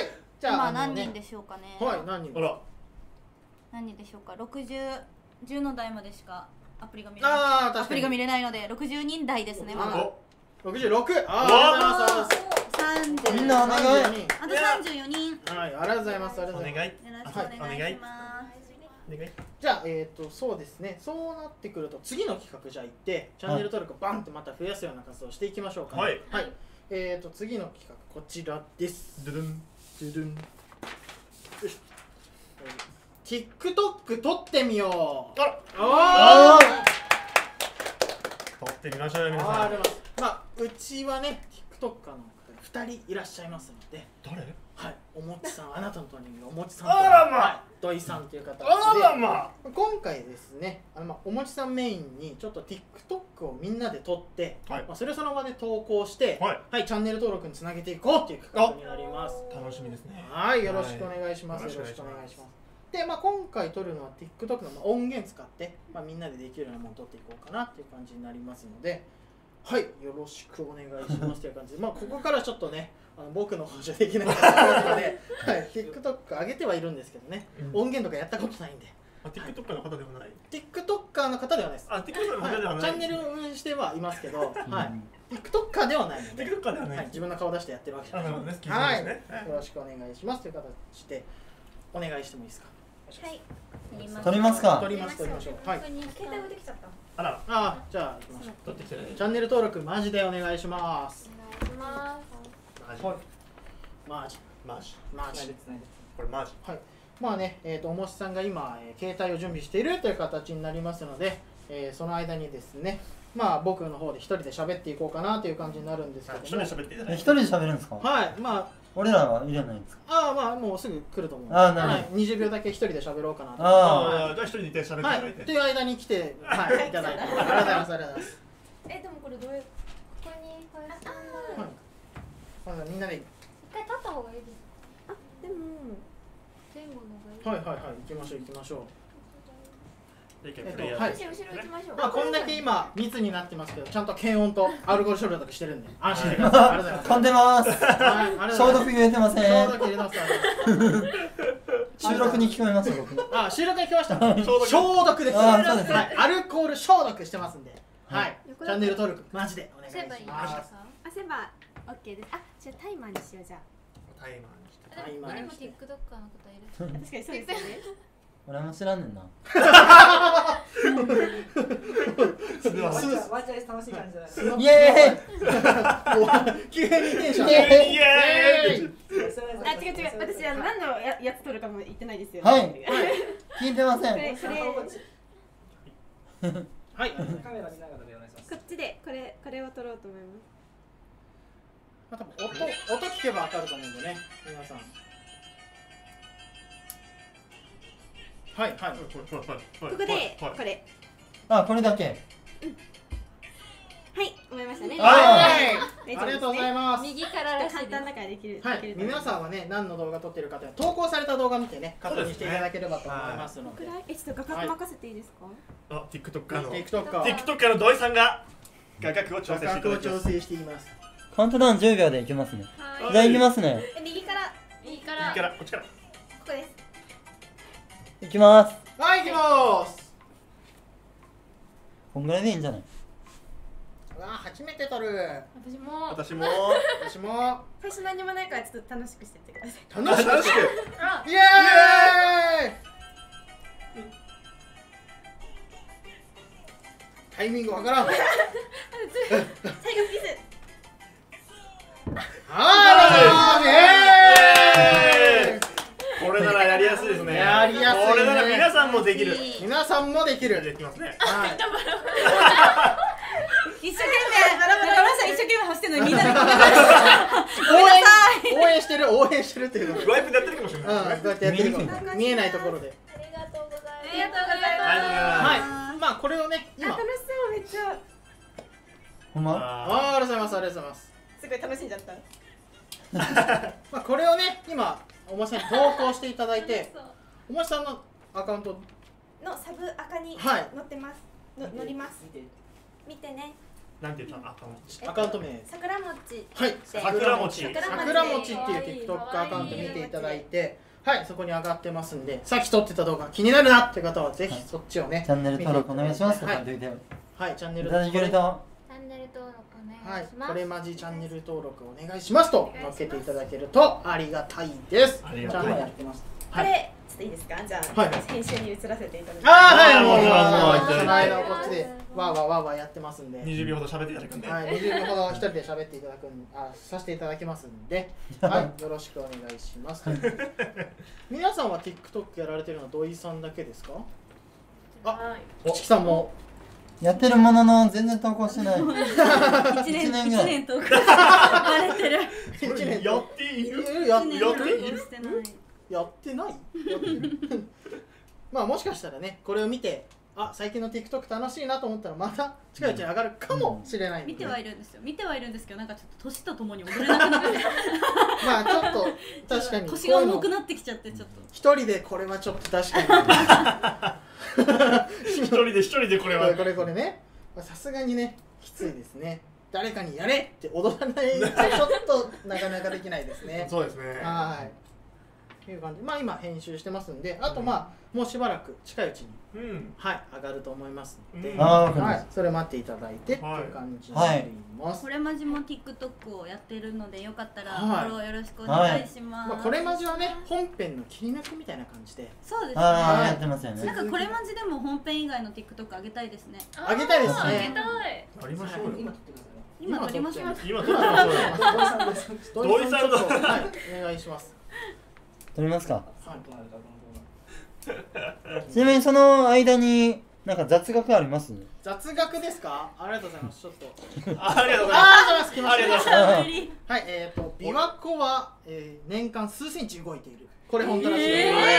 じゃあ今何人でしょうかね。 はい何人。 あら。 何人でしょうか。六十十の台までしかアプリが見れない。 ああアプリが見れないので六十人台ですねまだ。 六十六。ああありがとうございます。 三十。 みんなお願い。 あと三十四人。 はいありがとうございますありがとうございます。 よろしくお願いします。 じゃあえっとそうですねそうなってくると次の企画じゃあ行ってチャンネル登録バンってまた増やすような活動をしていきましょうか。 はいはい。えっと次の企画こちらです。 ドゥドゥンドゥドゥン。TikTok 撮ってみよう。 あらああ。 撮ってみましょうよ皆あさん。 あります。まあうちはね TikToker の方ふたりいらっしゃいますので。 誰？ はい。おもちさんあなたの隣にいるおもちさんあらまあ土井さんという方で。 あらまあ今回ですねあのまあおもちさんメインにちょっと TikTok をみんなで撮って、 はいまあそれその場で投稿してはい、 はいチャンネル登録につなげていこうっていう企画になります。 楽しみですね。 はいよろしくお願いします。 はいよろしくお願いします。でまあ今回撮るのは TikTok のまあ音源使ってまあみんなでできるようなものを撮っていこうかなっていう感じになりますので、はいよろしくお願いしますという感じで、まあここからちょっとねあの僕の方じゃできないので、はい TikTok 上げてはいるんですけどね、 うん音源とかやったことないんで。 あ TikToker の方ではない。 TikToker の方ではないです。 あ TikToker の方ではない。 チャンネルを運営してはいますけど、はい。TikToker ではないので、 TikToker ではない。 自分の顔出してやってるわけじゃない。 あなるほどね。 はい。 よよろしくお願いしますという形でお願いしてもいいですか。 はい。 撮りますか。 撮ります撮りましょう。はい。 携帯置いてきちゃった。 あら。 あじゃあ行きましょう。 撮ってきてね。 チャンネル登録マジでお願いします。 お願いします。 マジ。 マジ。 マジ。 マジ。 これマジ。 はい。まあね、えっとおもしさんが今、えー、携帯を準備しているという形になりますので、えー、その間にですね、まあ僕の方で一人で喋っていこうかなという感じになるんですけども。 一人で喋っていただいて。 一人で喋るんですか。 はい。まあ俺らは入れないんですか。 ああまあもうすぐ来ると思う。 ああなるほど。 はい。にじゅうびょうだけ一人で喋ろうかなと。 ああじゃあ一人でいて喋っていただいて。 はい。という間に来てはいいただいてありがとうございますありがとうございます。 えでもこれどういうここにこれはい。まずみんなで一回立った方がいいです。あでも前後のがいい。 はいはいはい行きましょう行きましょう。 えっとはい。 後ろ後ろ行きましょう。 まあこんだけ今密になってますけどちゃんと検温とアルコール消毒してるんで安心してください。ありがとうございます。 噛んでます。 はい消毒入れてません。 消毒入れてます。 収録に聞こえます僕。 あ収録に来ました。消毒です。 あそうですね。 アルコール消毒してますんで。はい。チャンネル登録マジでお願いします。 汗ばオッケーです。あじゃあタイマーにしようじゃあ。 タイマーにして。 タイマーにして。TikToker の方いる。 確かにそうですよね。 俺も知らんねんな。 ワンチャイス楽しい感じじゃないですか。 イエーイ。 急にテンション。 イエーイ。 あ違う違う私あの何のややつ取るかも言ってないですよ。 はい。聞いてません。 これこれ。 はい。 カメラ見ながらでお願いします。 こっちでこれこれを取ろうと思います。 まあ多分音音聞けばわかると思うんでね皆さん。はいはい。 ここでこれ。 あこれだけ。 はい思いましたね。 はい。ありがとうございます。 右かららしい簡単だからできる。 はい。皆さんはね何の動画撮ってるかという投稿された動画見てね確認していただければと思いますので。 えちょっと画角任せていいですか。 あ TikToker の TikToker TikToker の土井さんが画角を調整していただきます。 調整しています。 カウントダウンじゅうびょうでいきますね。じゃあいきますね。 右から右から右からこっちから。 ここです。 いきます。 はい行きます。 こんぐらいでいいんじゃない。 うわ初めて撮る。 私も私も私も最初何もないからちょっと楽しくしてってください。 楽しく楽しく。 イエーイ。タイミングわからん。 最後ピース。 あーイエーイ。 これならやりやすいですね。 やりやすいね。 これなら皆さんもできる。 皆さんもできる。 できますね。 はい。 一生懸命中村さん一生懸命走ってるのにみんなで応援してる応援してるっていうの。 ワイプでやってるかもしれない。 うん、こうやってやってるかも。見えないところで。 ありがとうございます。 ありがとうございます。 はい。まあこれをね今。 楽しそうめっちゃ。 ほんま？ ああ、ありがとうございます、ありがとうございます。 すごい楽しんじゃった。 まあこれをね、今おもしさんに投稿していただいて、おもしさんのアカウントのサブアカにはい載ってます。の載ります。見てね。 なんて言ったのアカウント？ アカウント名。 桜餅。 はい。 桜餅。 桜餅っていう TikTok アカウント見ていただいて、はい、そこに上がってますんで、さっき撮ってた動画気になるなって方はぜひそっちをね。 チャンネル登録お願いしますとか言って。 はい、チャンネルいただけると。 チャンネル登録お願はいいします。 これまじチャンネル登録お願いしますと載っけていただけるとありがたいです。 ありがとう。 やってます。 これちょっといいですか？じゃあ、 はい、 編集に移らせていただきます。 ああ、はい、もうもうその間をこっちでわーわーわーわーやってますんで、 にじゅうびょうほど喋っていただくんで、 はい、にじゅうびょうほど一人で喋っていただくんあさせていただきますんで、はい、よろしくお願いします。皆さんは TikTok やられてるのは土井さんだけですか？あ、市木さんもやってるものの全然投稿してない。 一年一年ぐらい。 一年投稿バレてる。 一年やっている？ やっている？ やっている？ してない。 やってない？まあもしかしたらね、これを見て、あ、最近の TikTok 楽しいなと思ったらまた近いうちに上がるかもしれないので、 見てはいるんですよ。見てはいるんですけど、なんかちょっと年とともに踊れなくなってまあちょっと確かに腰が重くなってきちゃってちょっと。 一人でこれはちょっと確かに一人で一人でこれはこれこれね、さすがにねきついですね。誰かにやれって踊らないとちょっとなかなかできないですね。 そうですね。 はい。という感じ。まあ今編集してますんで、あとまあもうしばらく近いうちに、 うん、 はい上がると思いますので、 うん、 はい、それ待っていただいてっていう感じになります。 これまじも TikTok をやってるのでよかったらはいフォローよろしくお願いします。 まあこれまじはね本編の切り抜きみたいな感じで、 そうですね。 ああやってますよね。 なんかこれまじでも本編以外の TikTok 上げたいですね。 上げたいですね。 上げたい。 やりましょうよ。 今撮ってください。 今撮りましょう。 今撮ってましょうよ。 土井さんとはいお願いします。 撮りますか。ちなみにその間になんか雑学あります？ 雑学ですか？ありがとうございます。ちょっとありがとうございます。 ありがとうございます。 ありがとうございます。 はい、えっと琵琶湖はえ年間数センチ動いている。これ本当らしい。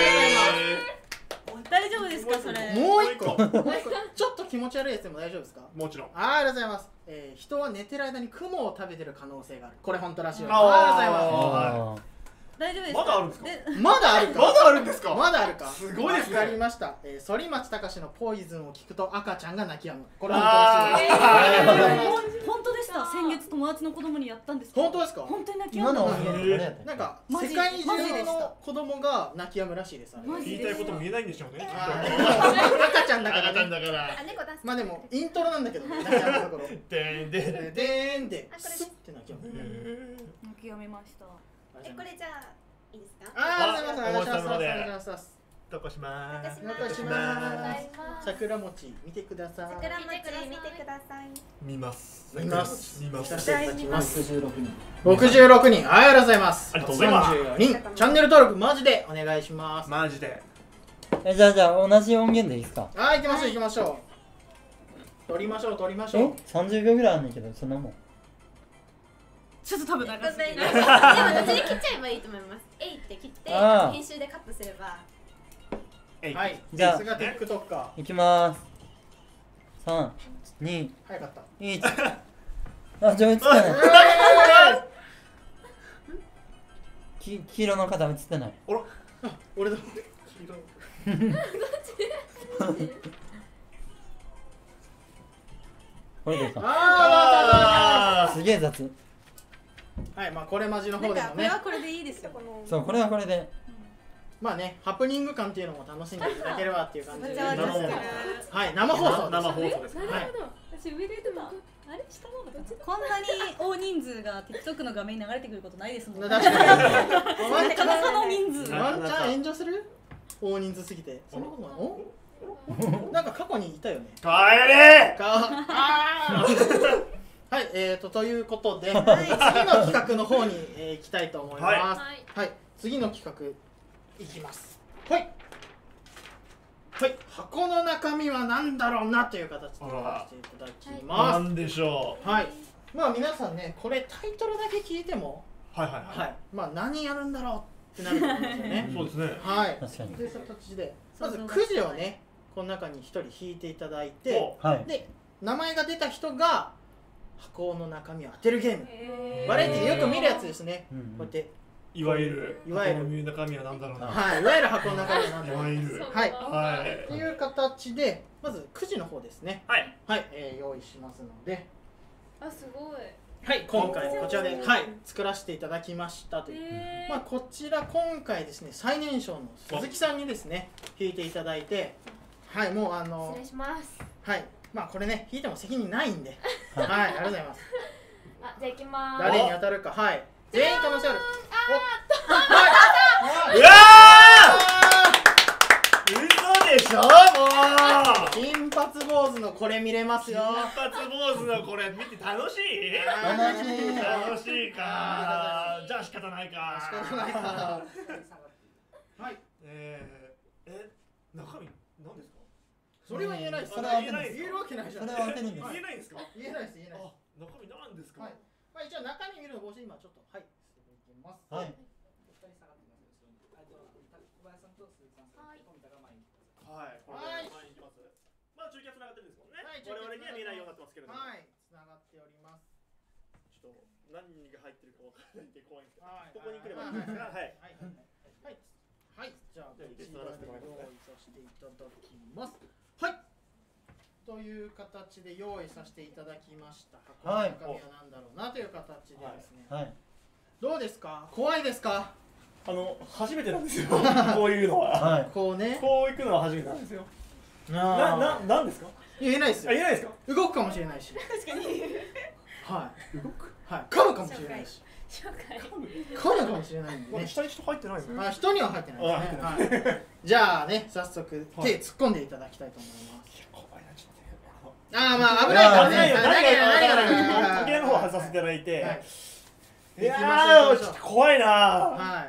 大丈夫ですかそれ？ もう一個。ちょっと気持ち悪いやつでも大丈夫ですか？ もちろん。 ありがとうございます。えー、人は寝てる間に雲を食べてる可能性がある。これ本当らしい。ありがとうございます。 大丈夫ですか？ まだあるんですか？ まだあるか。 まだあるんですか？ まだあるか。 すごいですね。 わかりました。えー、反町隆史のポイズンを聞くと赤ちゃんが泣き止む。これ本当らしい。 本当でした。先月友達の子供にやったんです。 本当ですか？ 本当に泣き止今のんだ。 なんか世界中の子供が泣き止むらしいです。 言いたいことも言えないんでしょうね。 赤ちゃんだからね。 赤ちゃんだから。 まあでもイントロなんだけどね。泣き止むところ。 でんでんでんでスッって泣き止む。 泣き止みました。 え、これじゃあいいですか？ ああ、お願いします。お願いします。 投稿しまーす。 投稿します。桜餅見てください。 桜餅見てください。 見ます。 見ます。 見ます。 ろくじゅうろくにん。ろくじゅうろくにん。ありがとうございます。 ありがとうございます。 さんじゅうよにん。チャンネル登録マジでお願いします。 マジで。 えじゃあじゃあ同じ音源でいいですか？ はい、行きましょう行きましょう。撮りましょう撮りましょう。 えさんじゅうびょうぐらいあるんだけどそんなもん。 ちょっと多分長すぎる。 でも途中で切っちゃえばいいと思います。えいって切って編集でカットすれば。 はい。 じゃあさすが TikToker。 いきまーす。三二早かった。 一。あじゃあ映ってない。き黄色の方映ってない。 あら。あ俺だ。黄色。 これでか。 ああすげえ雑。 はい、まあこれマジの方でもね。 これはこれでいいですよ。 そうこれはこれで。 まあね、ハプニング感っていうのも楽しんでいただければっていう感じで。 はい、 生放送。 生放送です。 なるほど。私上で言ってた。あれ下なのかな。 こんなに大人数が TikTok の画面に流れてくることないですもんね。 確かに。 なかなかの人数。 ワンチャン炎上する？大人数すぎて。そんなことないの？なんか過去にいたよね。 帰れ！ かあはい、えーとということで、次の企画の方に、えー、行きたいと思います。はい、はい、次の企画いきます。はい。はい、箱の中身は何だろうなという形でやらせていただきます。 なんでしょう。はい。まあ皆さんね、これタイトルだけ聞いても、 はいはいはい。 はい、まあ何やるんだろうってなると思うんですよね。 そうですね。 はい。 確かに。 という形で、まずくじをね、この中にひとり引いていただいて、 はい、 で名前が出た人が箱の中身を当てるゲーム。バラエティでよく見るやつですね。こうやっていわゆるいわゆる箱の中身は何だろうな。 はい、いわゆる箱の中身は何だろうな。 いわゆるはいはいっていう形でまずくじの方ですね。 はいはい、えー、用意しますので。 あ、すごい。 はい、今回こちらで、はい、作らせていただきましたという、まあ、こちら今回ですね最年少の鈴木さんにですね弾いていただいて、はい、もうあの失礼します。 はい、まあこれね弾いても責任ないんで、はい、ありがとうございます。 あ、じゃあ行きます。 誰に当たるか、はい、全員可能性ある。 うわー、嘘でしょ、もう金髪坊主のこれ見れますよ。 金髪坊主のこれ見て楽しい？ 楽しい楽しいか。じゃあ仕方ないか。 仕方ないか。はい。 えー、え、中身何ですか？ それは言えないです。 それは言えないです。 言えるわけないじゃん。 それは当てるんです。 言えないんですか？ 言えないです、言えないです。 あ、中身何ですか？ はい。まあ一応中身見るの募集今ちょっとはいしていきます。 はい。 お二人下がってますよ。小林さんと鈴木さん、富田が前に。 はい。はい。前に行きます。まあ中継繋がってるんですもんね。我々には見えないようになってますけれども。 はい。繋がっております。 ちょっと何が入ってるかわからないんで怖いんですけど。 はい。 ここに来ればいいですか？はい。 はい。はい。はい。じゃあこちらで用意させていただきます。はい。という形で用意させていただきました。箱の中身は何だろうなという形でですね。 はい。 どうですか？怖いですか？ あの初めてなんですよ。こういうのは。 はい。 こうね。 こう行くのは初めてなんですよ。なななんですか？ 言えないですよ。 言えないですか？ 動くかもしれないし。 確かに。 はい。動く。はい。噛むかもしれないし。 紹介。 噛むかもしれないんでね。 下に人入ってないですね。 あ、人には入ってないですね。はい。じゃあね、早速手突っ込んでいただきたいと思います。ああ、まあ危ないからね。 何が何が何が時計の方外させていただいて。いやー、ちょっと怖いな。 はい。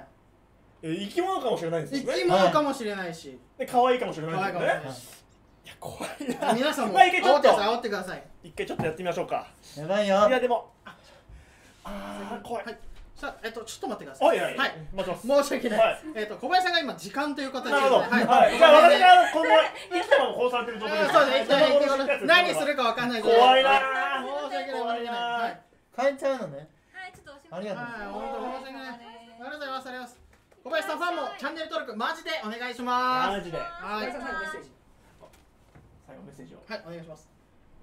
生き物かもしれないですね。 生き物かもしれないし。 で、可愛いかもしれないですね。いや、怖いな。 皆さんも煽ってください、 煽ってください。 一回ちょっとやってみましょうか。 やばいよ。 いや、でも。ああ、怖い。 さあ、えっと、ちょっと待ってください。 はい、はい、 申し訳ない。えっと、小林さんが今時間という形で。 なるほど。はい。じゃあ、私が今後、生きたまま殺されてる状態です。 そうです。何するかわかんない。 怖いな。 申し訳ない。怖いな。 変えちゃうのね。 はい、ちょっとお仕事。 ありがとう。 はい、本当申し訳ない。ありがとうございます。ありがとうございます。小林さんファンもチャンネル登録マジでお願いします。 マジで。 はい。最後メッセージ。 最後メッセージを。 はい、お願いします。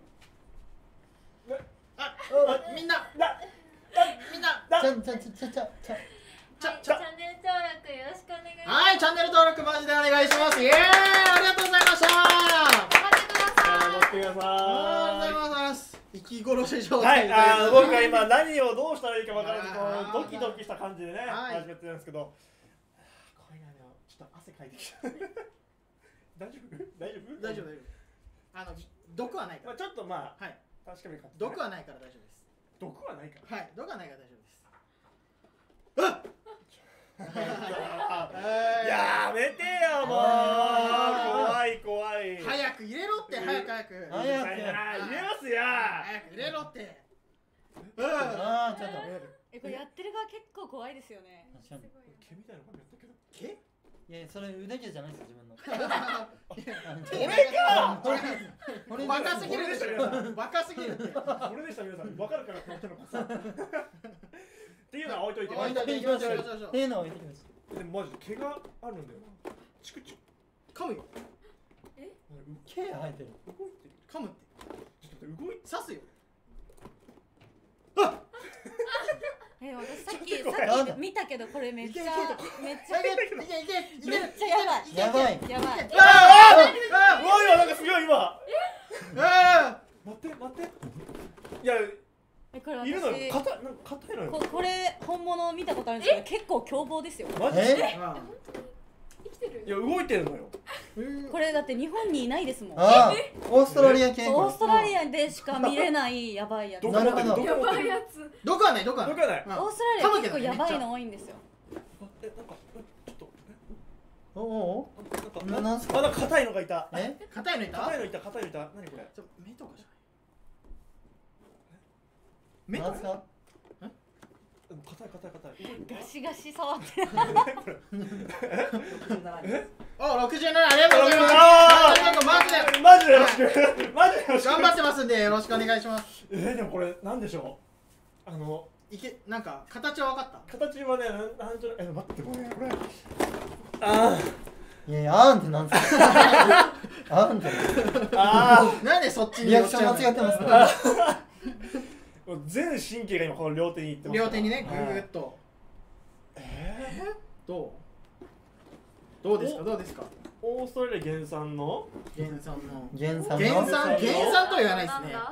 あ、みんな。みんな。 ちゃちゃちゃちゃちゃちゃ。 チャンネル登録よろしくお願いします。 はい、チャンネル登録マジでお願いします。イエーイ、ありがとうございました。 頑張ってください。 頑張ってください。 ありがとうございます。息殺し状態。 はい、あの僕は今何をどうしたらいいかわからず、ドキドキした感じでね、始めてるんですけど。怖いな、ちょっと汗かいてきた。大丈夫？大丈夫？ 大丈夫、大丈夫。あの毒はないから。 ちょっとまあ、 はい。 確かに毒はないから大丈夫です。 毒はないから。 はい、毒はないから大丈夫です。あっ。 やめてよもう。怖い怖い。 早く入れろって早く早く。 早く入れますよ。 早く入れろって。 ああ、ちょっと。 え、これやってる側結構怖いですよね。 毛みたいなのやったけど。 毛？ いや、それ腕毛じゃないですよ、自分の。 俺か。 俺バカすぎるでしょ。バカすぎるって。 俺でした皆さん。わかるからこの手の子さ。っていうのは置いといて。 置いといていきましょう。 っていうのは置いときましょう。 でもマジで毛があるんだよな。チクチク。 噛むよ。 え？毛生えてる。 動いてる。 噛むって。 ちょっと動いて。 刺すよ。 あ。え、私さっきさっき見たけどこれめっちゃめっちゃいけいけいけめっちゃやばい。 やばい。 やばい。 ああ！うわいやなんかすごい今。 え？ああ！ 待って待って。いや。 え、これ私いるのよ。硬いなんか硬いのよ。 ここれ本物見たことあるんですけど結構凶暴ですよ。 マジで？ 生きてる？ いや動いてるのよ。 これだって日本にいないですもん。 ああ、オーストラリア系。 オーストラリアでしか見れないやばいやつ。 なるほど。 やばいやつ。 毒はない毒はない。 毒はない。 オーストラリア結構やばいの多いんですよ。 えなんかちょっと。 おお。 ななんすか。 あなんか硬いのがいた。 え？硬いのいた？ 硬いのいた硬いのいた。何これ？ ちょ目とかじゃない。 目とか？ 硬い硬い硬い。 ガシガシ触ってる。 あ、六十七ありがとうございます。 マジでマジでよろしくマジでよろしく頑張ってますんでよろしくお願いします。 えー、でもこれなんでしょう、あのいけなんか形は分かった。 形はねなんなんとなくえ待ってこれこれあいやいやあーんってなんですかあーんってああなんでそっちにリアクション間違ってますか全神経が今この両手にいってます。 両手にねぐーっと。えー、どうどうですかどうですか。 オーストラリア原産の原産の原産の原産原産とは言わないですね。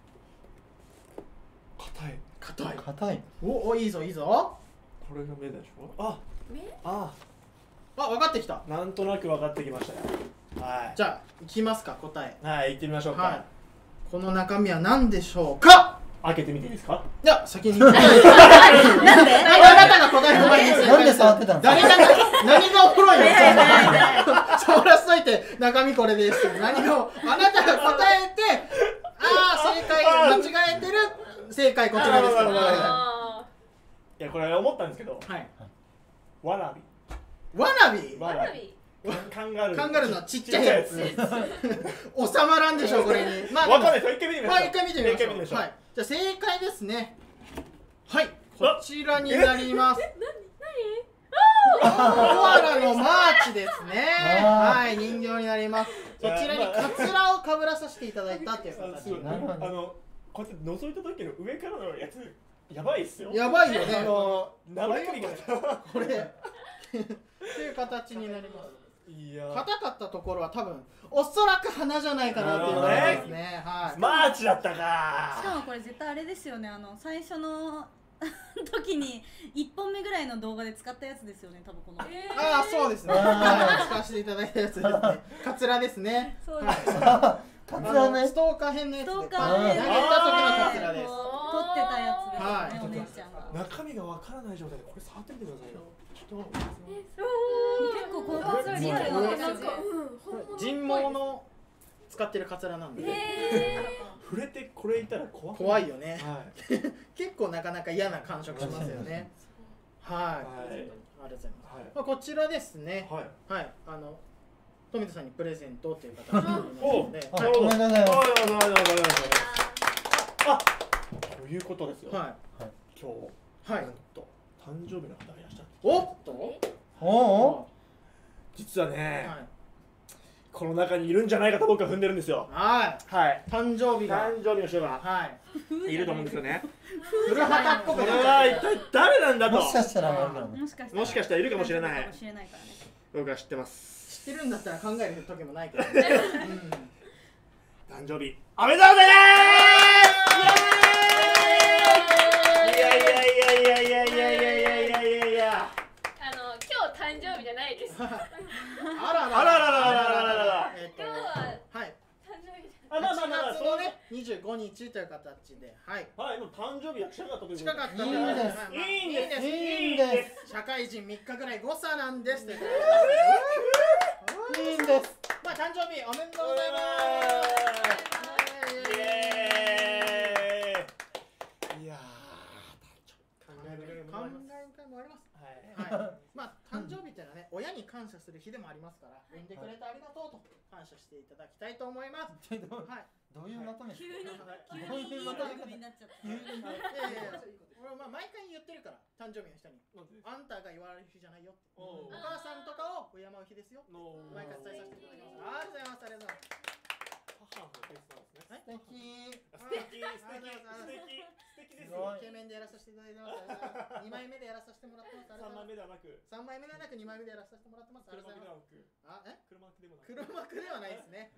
硬い硬い硬い。 おおいいぞいいぞ。 これが目でしょ。あ目ああ分かってきた。 なんとなく分かってきましたよ。はいじゃあいきますか答え。 はい行ってみましょうか。 はい。この中身は何でしょうか。 開けてみていいですか。 いや先になんであなたが答えの前に正解。 なんで触ってたんですか。 何が何がおもろいの。触らしといて中身これです。何をあなたが答えてああ正解間違えてる正解こちらですから。 いやこれ思ったんですけど。 はい。 わらび。 わらび。 わらび。カンガルー。 カンガルーのちっちゃいやつ。収まらんでしょこれに。 まあわかんないです。一回見てみましょう。 はい一回見てみましょう。はい。じゃあ正解ですね。はいこちらになります。コアラのマーチですね。はい人形になります。そちらにカツラをかぶらさせていただいたという形。 あのこうやって覗いた時の上からのやつやばいっすよ。 やばいよね。 あの生首がこれっていう形になります。 いや硬かったところは多分おそらく鼻じゃないかなっていう感じですね。はい。 マーチだったか。 しかもこれ絶対あれですよね、あの最初の時にいっぽんめぐらいの動画で使ったやつですよね、多分この。 えー、ああそうですね。使わせていただいたやつですね。カツラですね。 そうです。 カツラね。 ストーカー編のやつで。 ストーカー編投げた時のカツラです。 撮ってたやつですね、 はいお姉ちゃんが。 中身がわからない状態でこれ触ってみてくださいよ。ちょっと結構このリアルな感じ。 人毛の使ってるカツラなんで。 触れてこれいたら怖い。 怖いよね。 はい。 結構なかなか嫌な感触しますよね。はい。ありがとうございます。まあこちらですね。 はい。 はい。あの富田さんにプレゼントっていう形になりますので。 おめでとうございます。 あ、ということですよ。 はい。 今日はい。 なんと誕生日の方がいらっしゃる。 おっと。 おお。 実はね。この中にいるんじゃないかと僕は踏んでるんですよ。 はい。 はい。 誕生日が。 誕生日の人が。 はい。 いると思うんですよね。 古畑っぽく。 これは一体誰なんだと。 もしかしたらあるからね。 もしかしたら。 もしかしたらいるかもしれない。 かもしれないからね。 僕は知ってます。 知ってるんだったら考える時もないけど。誕生日。おめでとうございます。いやいやいやいやいやいやいやいやいやいや。 あの今日誕生日じゃないです。 あららあららららららら。 今日ははい。 誕生日じあまあまあまあそうねにじゅうごにちという形ではいはいもう誕生日が近かったということで近かったいいんですいいんですいいんです社会人みっかぐらい誤差なんですいいんですまあ誕生日おめでとうございますイエーイいや考え会もありますはいまあ誕生日っていうのはね親に感謝する日でもありますから産んでくれてありがとうと感謝していただきたいと思います。はい。 どういうまとめ？ 急に急にいい番組になっちゃった。 いやいや俺まあ毎回言ってるから誕生日の人にあんたが言われる日じゃないよって。お母さんとかを敬う日ですよ。毎回伝えさせていただきます。ありがとうございます。ありがとうございます。 母のフェイスなんですね。 素敵。 素敵素敵素敵素敵ですよ。 イケメンでやらさせていただいてます。二枚目でやらさせてもらってます。 三枚目ではなく。 三枚目ではなく二枚目でやらさせてもらってます。 黒幕ではなく。 あえ？ 黒幕でもなく。 黒幕ではないですね。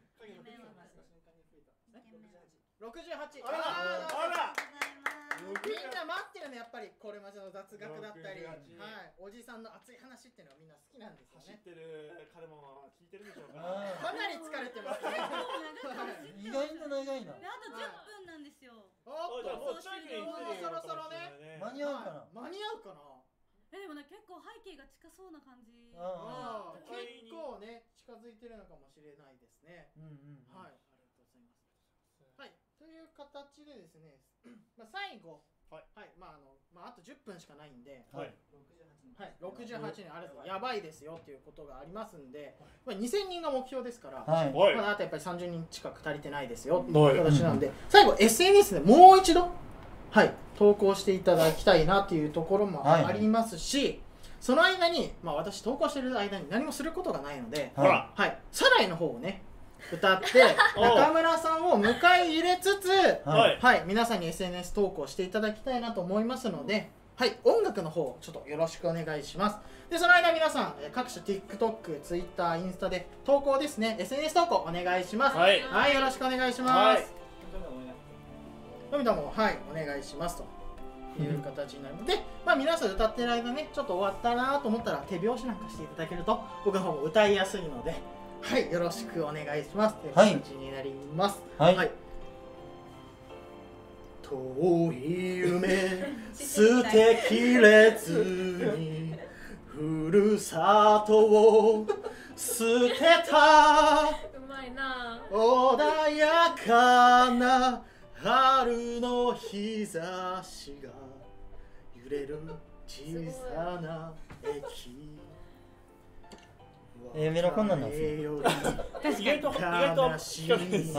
六十八。 あらあら。 みんな待ってるねやっぱりこれまでの雑学だったり、はいおじさんの熱い話っていうのはみんな好きなんですよね。 走ってる彼も聞いてるでしょうか。 かなり疲れてますね。 意外と長いな。 あとじゅっぷんなんですよ。 おっともう近くに来てるよ。 そろそろね。 間に合うかな。 間に合うかな。 えでもね結構背景が近そうな感じ。 ああ結構ね近づいてるのかもしれないですね。 うんうん。 はいありがとうございます。はいという形でですね、まあ最後はいはいまああのまああとじゅっぷんしかないんで、はいはいろくくじゅうはちねんあれやばいですよっていうことがありますんで、まあ、にせんにんが目標ですから、 はい、 まだあとやっぱりさんじゅうにん近く足りてないですよっていう形なんで、最後 エスエヌエス でもう一度、はい、投稿していただきたいなっていうところもありますし、はい、その間に、まあ、私投稿してる間に何もすることがないので、はいはい、サライの方をね歌って中村さんを迎え入れつつ、はい、はい、皆さんに エスエヌエス 投稿していただきたいなと思いますので、はい、音楽の方ちょっとよろしくお願いします。でその間皆さん各種 TikTok、Twitter、インスタで投稿ですね、 エスエヌエス 投稿お願いします。はい、はい、よろしくお願いします。富田もはいお願いしますという形になるので、まあ皆さん歌ってる間ねちょっと終わったなと思ったら手拍子なんかしていただけると僕の方も歌いやすいので、はい、よろしくお願いしますという形になります。はい、はい、遠い夢捨てきれずにふるさとを捨てたうまいな。 穏やかな春の日差しが揺れる小さな駅、 えー、メロこんなんなんですよ。 意外と意外と悲しみより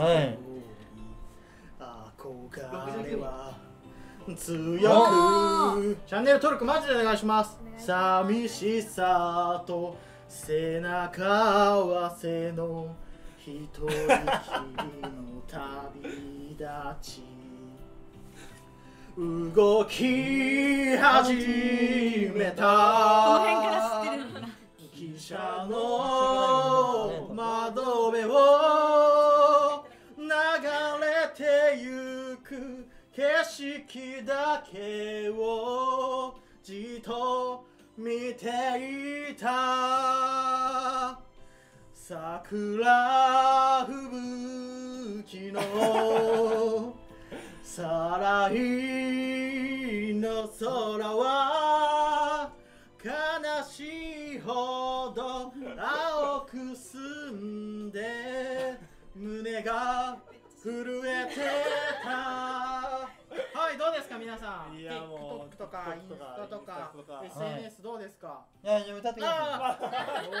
憧れは強く。チャンネル登録マジでお願いします。寂しさと背中合わせの一人きりの旅立ち、動き始めた汽車の窓辺を流れてゆく景色だけをじっと見ていた。桜吹雪のさらいの空は悲しいほど青く澄んで胸が震えてた。はい、どうですか皆さん。 TikTok とかインスタとか エスエヌエス どうですか。 いやいや歌ってください。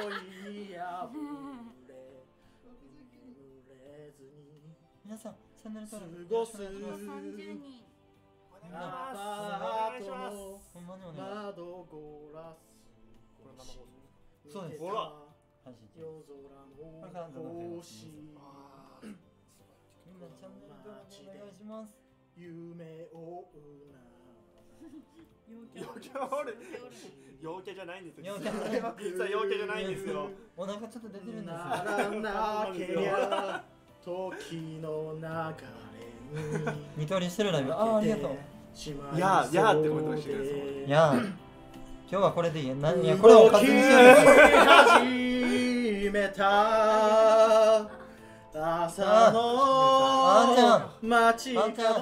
皆さんチャンネル登録よろしくお願いします。さんじゅうにんお願いします。ほんまにお願い。窓ゴラスそうです。ほら夜空の星、みんなチャンネル登録お願いします。夢をうな陽キャは俺陽キャじゃないんですよ。実は陽キャじゃないんですよ。 お腹ちょっと出てるんですよ。 ならなけりゃ時の流れに二刀流してるライブ、ああありがとう。 いやいやってコメントしてください。 いや今日はこれでいいや。何やこれを勝手にしよう。始めた朝の街角、人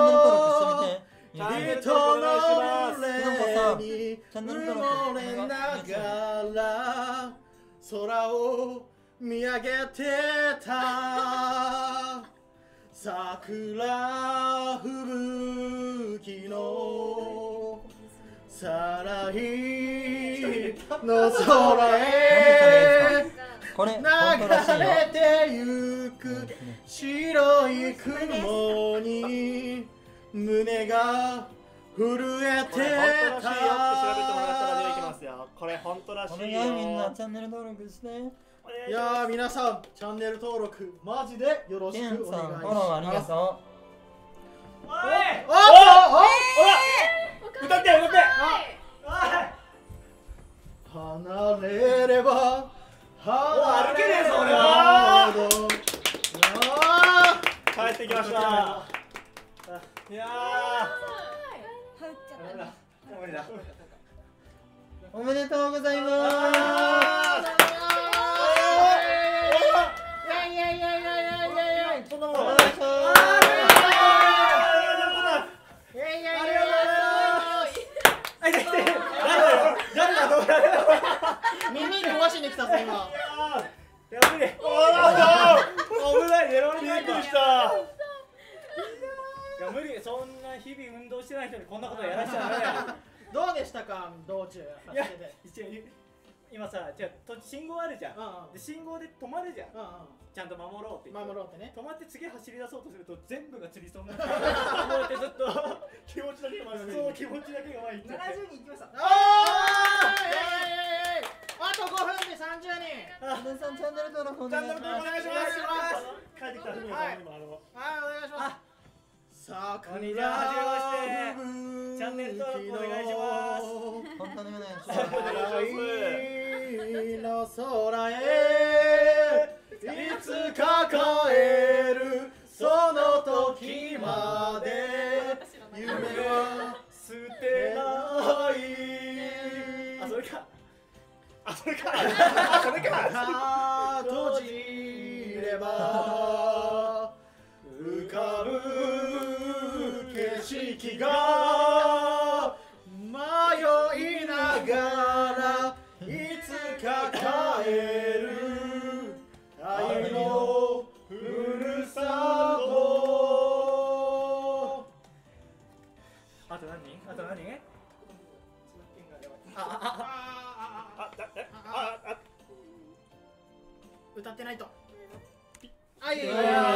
の群れに埋もれながら空を見上げてた。桜吹雪のさらいの空へ流れてゆく白い雲に胸が震えてた。 これ本当らしいよ。 お願いみんなチャンネル登録して。 いやー皆さんチャンネル登録マジでよろしくお願いします。 フォローありがとう。 おいおおお歌って歌って。 離れれば歩けねえぞ俺は。帰ってきました。いやおめでとうございます。 いやいやいやいやいやいやいやそんなもん。耳壊しに来たぞ今。 やべえ。危ない、寝られないでした。いや無理、そんな日々運動してない人にこんなことやらしちゃダメだよ。 どうでしたか道中いや一応今さじゃあ信号あるじゃん。で信号で止まるじゃん。ちゃんと守ろうって守ろうってね。 止まって次走り出そうとすると全部がつりそうになって思ってずっと気持ちだけが前にそう気持ちだけが前に行っちゃってななじゅうにんいきました。 ああとごふんでさんじゅうにん。 皆さんチャンネル登録おチャン願いします。 ネル登録お願いします。 帰ってきたふみやさん今あのはいお願いします。さあこんにちははじめましてチャンネル登録お願いします。 本当にお願いします。 未来の空へいつか帰るその時まで夢は捨てないあそれかあそれかあそれか閉じれば浮かぶ景色が迷いながらいつか帰る愛のふるさと。 あと何人あと何人ああああああ歌ってないと。あいえいえいえ。ありがとう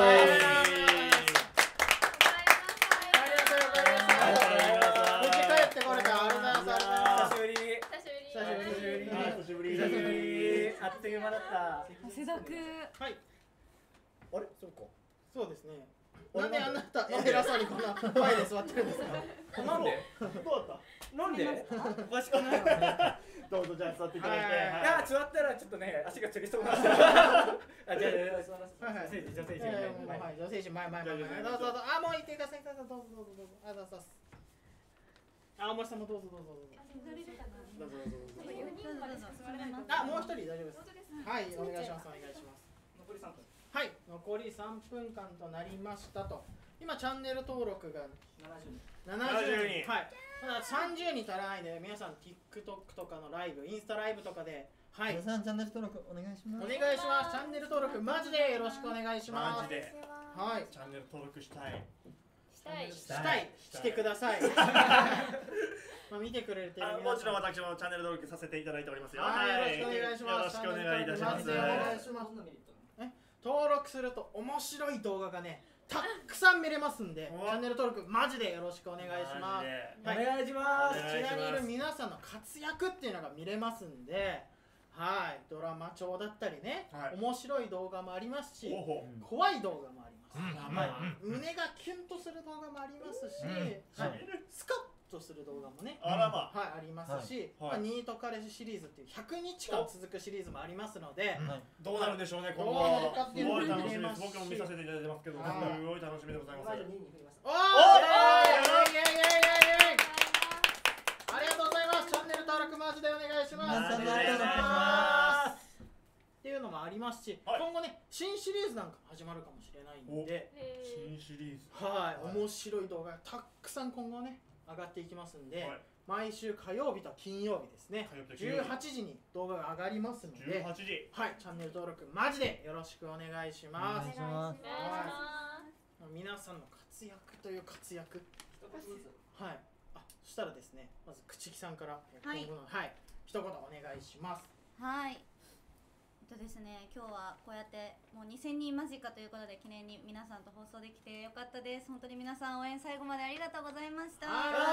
ございます。無事帰ってこれた。ありがとうございます。 久しぶり久しぶり。 久しぶり久しぶりあっという間だった汗だく。 はい。 あれそうかそうですね。なんであなた偉そうにこんな前で座ってるんですか。 なんでどうだったなんでおかしくないどうぞじゃあ座っていただいて。 いや座ったらちょっとね足がつりそうなんですよ。あじゃあじゃあ女性陣女性陣はい女性陣前前前前どうぞどうぞあもう行ってくださいどうぞどうぞどうぞどうぞあどうぞあ大森さんもどうぞどうぞどうぞどうぞどうぞよにんまでしか座れない。 あもう一人大丈夫です。 本当ですはいお願いしますお願いします。 残りさんぷん。 はい残りさんぷんかんとなりましたと。今チャンネル登録がななじゅうにん。 ななじゅうにん。はい。たださんじゅうにん足らないんで皆さん TikTok とかのライブインスタライブとかではい皆さんチャンネル登録お願いします。 お願いします。チャンネル登録マジでよろしくお願いします。 マジではいチャンネル登録したいしたいしたいしてください。まあ見てくれてるあ皆さんもちろん私もチャンネル登録させていただいておりますよ。 はいよろしくお願いします。 よろしくお願いいたします。 マジでお願いします。え登録すると面白い動画がねたくさん見れますんでチャンネル登録マジでよろしくお願いします。 お願いします。 こちらにいる皆さんの活躍っていうのが見れますんで、はい、ドラマ調だったりね、 はい、 面白い動画もありますし、 ほうほう怖い動画もあります。 うんはいうん、 胸がキュンとする動画もありますし、 うんはい、スカッとする動画もね、 あらまはい、ありますし、 はいはいまあ、ニート彼氏シリーズっていうひゃくにちかん続くシリーズもありますので、 どうなるんでしょうね今どう後。 なるかっていうのもすごい楽しみで。 見れますすし僕も見させていただいてますけど、すはいごい楽しみでございます。 ななじゅうにんに増えました。 おーおーイエイイエイイエイイエイありがとうございます。チャンネル登録マジでお願いします。 皆さんお願いし登録お願いしま。 ますっていうのもありますし、 はい今後ね新シリーズなんか始まるかもしれないんで、 新シリーズ。 はい、面白い動画がたくさん今後ね上がっていきますんで、 はい毎週火曜日と金曜日ですね火曜日と金じゅ曜日うはちじに動画が上がりますのじゅうで、 はちじ。 はい、チャンネル登録マジでよろしくお願いします。 お願いします。 はい皆さんの活躍という活躍、 一言ずつ。 はい、あそしたらですねまず口木さんからはい今後のはい一言お願いします。 はい。えっとですね、今日はこうやってもうにせんにん間近ということで記念に皆さんと放送できてよかったです。本当に皆さん応援最後までありがとうございました。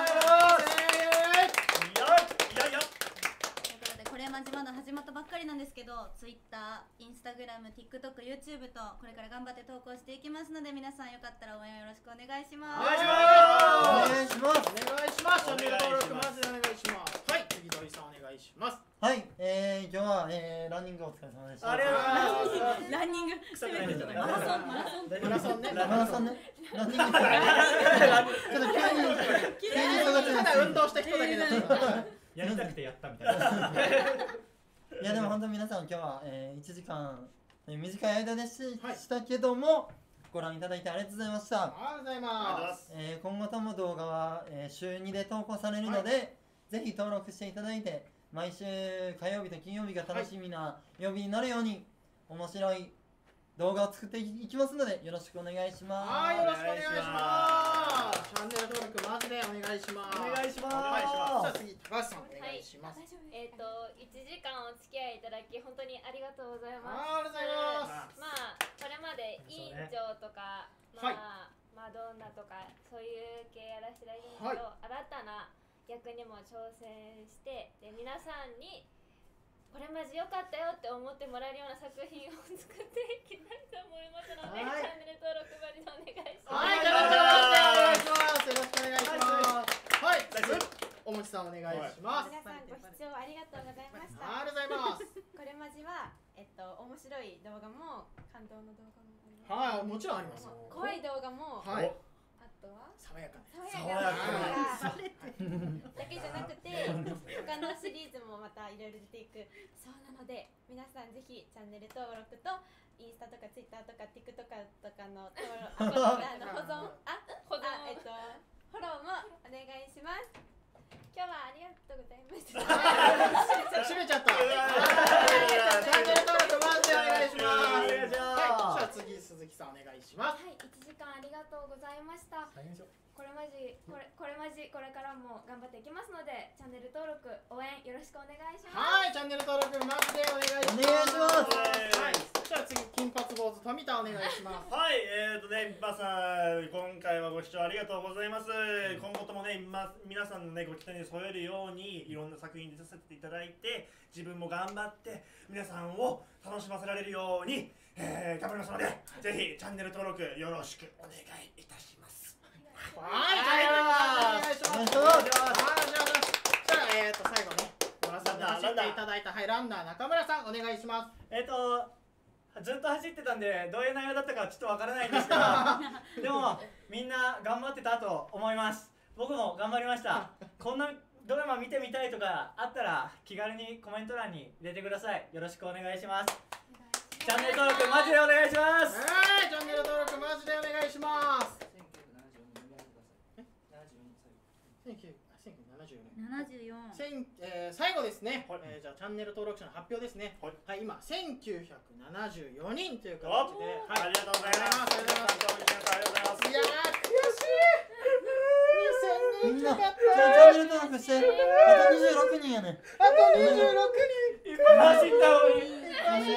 いやいや。 ということでこれまじまだ始まったばっかりなんですけど、Twitter、Instagram、TikTok、YouTube とこれから頑張って投稿していきますので皆さんよかったら応援よろしくお願いします。 お願いします。 お願いします。 お願いします。チャンネル登録マジでお願いします。はい、次土井さんお願いします。 はい、えー、今日は、えー、ランニングお疲れ様でした。 ありがとうございます。 ランニング臭くないですよね。 マラソンマラソンマラソンね。 マラソンね。ランニング。ちょっと急に急に下がってます。 ただ運動した人だけだった。 やりたくてやったみたいな。 いやでも本当に皆さん今日は、えー、いちじかん、えー、短い間でしたけども、ご覧いただいてありがとうございました。 ありがとうございます。 えー、今後とも動画は、えー、週にで投稿されるので、はい、ぜひ登録していただいて毎週火曜日と金曜日が楽しみな曜日になるように面白い動画を作っていきますのでよろしくお願いします。 はい、よろしくお願いします。チャンネル登録マジでお願いします。 お願いします。 お願いします。じゃあ次高橋さんお願いします。 えっといちじかんお付き合いいただき本当にありがとうございます。 ありがとうございます。 まあこれまで委員長とか、まあマドンナとかそういう系やらせていただいたんですけど、新たな役にも挑戦してで皆さんにこれマジ良かったよって思ってもらえるような作品を作っていきたいと思いますので、チャンネル登録マジでお願いします。 はい、よろしくお願いします。よろしくお願いします。はい、おもちさんお願いします。 皆さんご視聴ありがとうございました。 ありがとうございます。 これマジはえっと面白い動画も感動の動画もはい、もちろんあります。 怖い動画も、 はい、 あとは爽やかな爽やかなだけじゃなくて他のシリーズもまたいろいろ出ていくそうなので皆さんぜひチャンネル登録とインスタとかツイッターとか TikTok とかの登録あの保存あ保存えっとフォローもお願いします。今日はありがとうございました。 閉めちゃった。チャンネル登録マジでお願いします。はい、じゃあ次鈴木さんお願いします。 はい、いちじかんありがとうございました。これマジこれこれマジこれからも頑張っていきますので、チャンネル登録応援よろしくお願いします。 はい、チャンネル登録マジでお願いします。お願いします。はい、じゃあ次金髪坊主富田お願いします。 はい、えーとね、皆さん今回はご視聴ありがとうございます。今後ともね、ま皆さんのねご期待に添えるようにいろんな作品に出させていただいて、自分も頑張って皆さんを楽しませられるように、えー、頑張りますので、ぜひチャンネル登録よろしくお願いいたします。 はい、お願いします。じゃあ、えっと最後ね、ご覧さんに走っていただいたはいランナー中村さんお願いします。 えっとずっと走ってたんでどういう内容だったかちょっとわからないんですけどでもみんな頑張ってたと思います。僕も頑張りました。こんなドラマ見てみたいとかあったら気軽にコメント欄に入れてください。よろしくお願いします。チャンネル登録マジでお願いします。 はい、チャンネル登録マジでお願いします。せんきゅうひゃくななじゅうよねん。 ななじゅうよん。 えー、最後ですね、はいえー、じゃあチャンネル登録者の発表ですね。はい、はい、今せんきゅうひゃくななじゅうよにんという形で、はい、 ありがとうございます。ありがとうございます。ありがとうございます。 いやー悔しい。にせんにんみんなチャンネル登録して。あとにじゅうろくにんやね。 あとにじゅうろくにん。 いっぱい走った方がいい。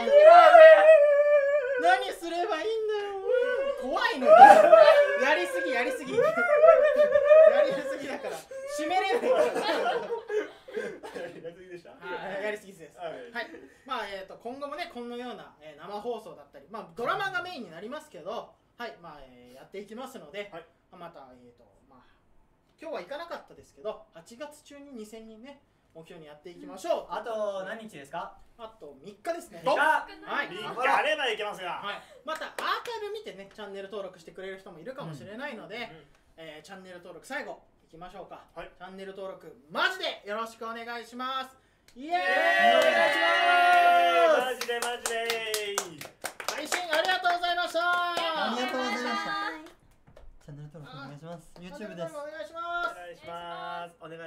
何すればいいんだよ。怖いの。やりすぎやりすぎ。やりすぎだから締めれない。 やりすぎでした。 やりすぎです。はい。まあえっと今後もねこのような生放送だったり、まあドラマがメインになりますけど、はいまあやっていきますので、またえっとまあ今日は行かなかったですけど、はちがつ中ににせんにんね目標にやっていきましょう。 あと何日ですか？ あとみっかですね。 みっか。 はい。 みっかあればいけますが。 はい。またアーカイブ見てねチャンネル登録してくれる人もいるかもしれないので、えー、チャンネル登録最後いきましょうか。はい。チャンネル登録マジでよろしくお願いします。イエーイ。お願いします。 マジでマジで。 配信ありがとうございました。 ありがとうございました。チャンネル登録お願いします。YouTube です。 お願いします。 お願いします。お願い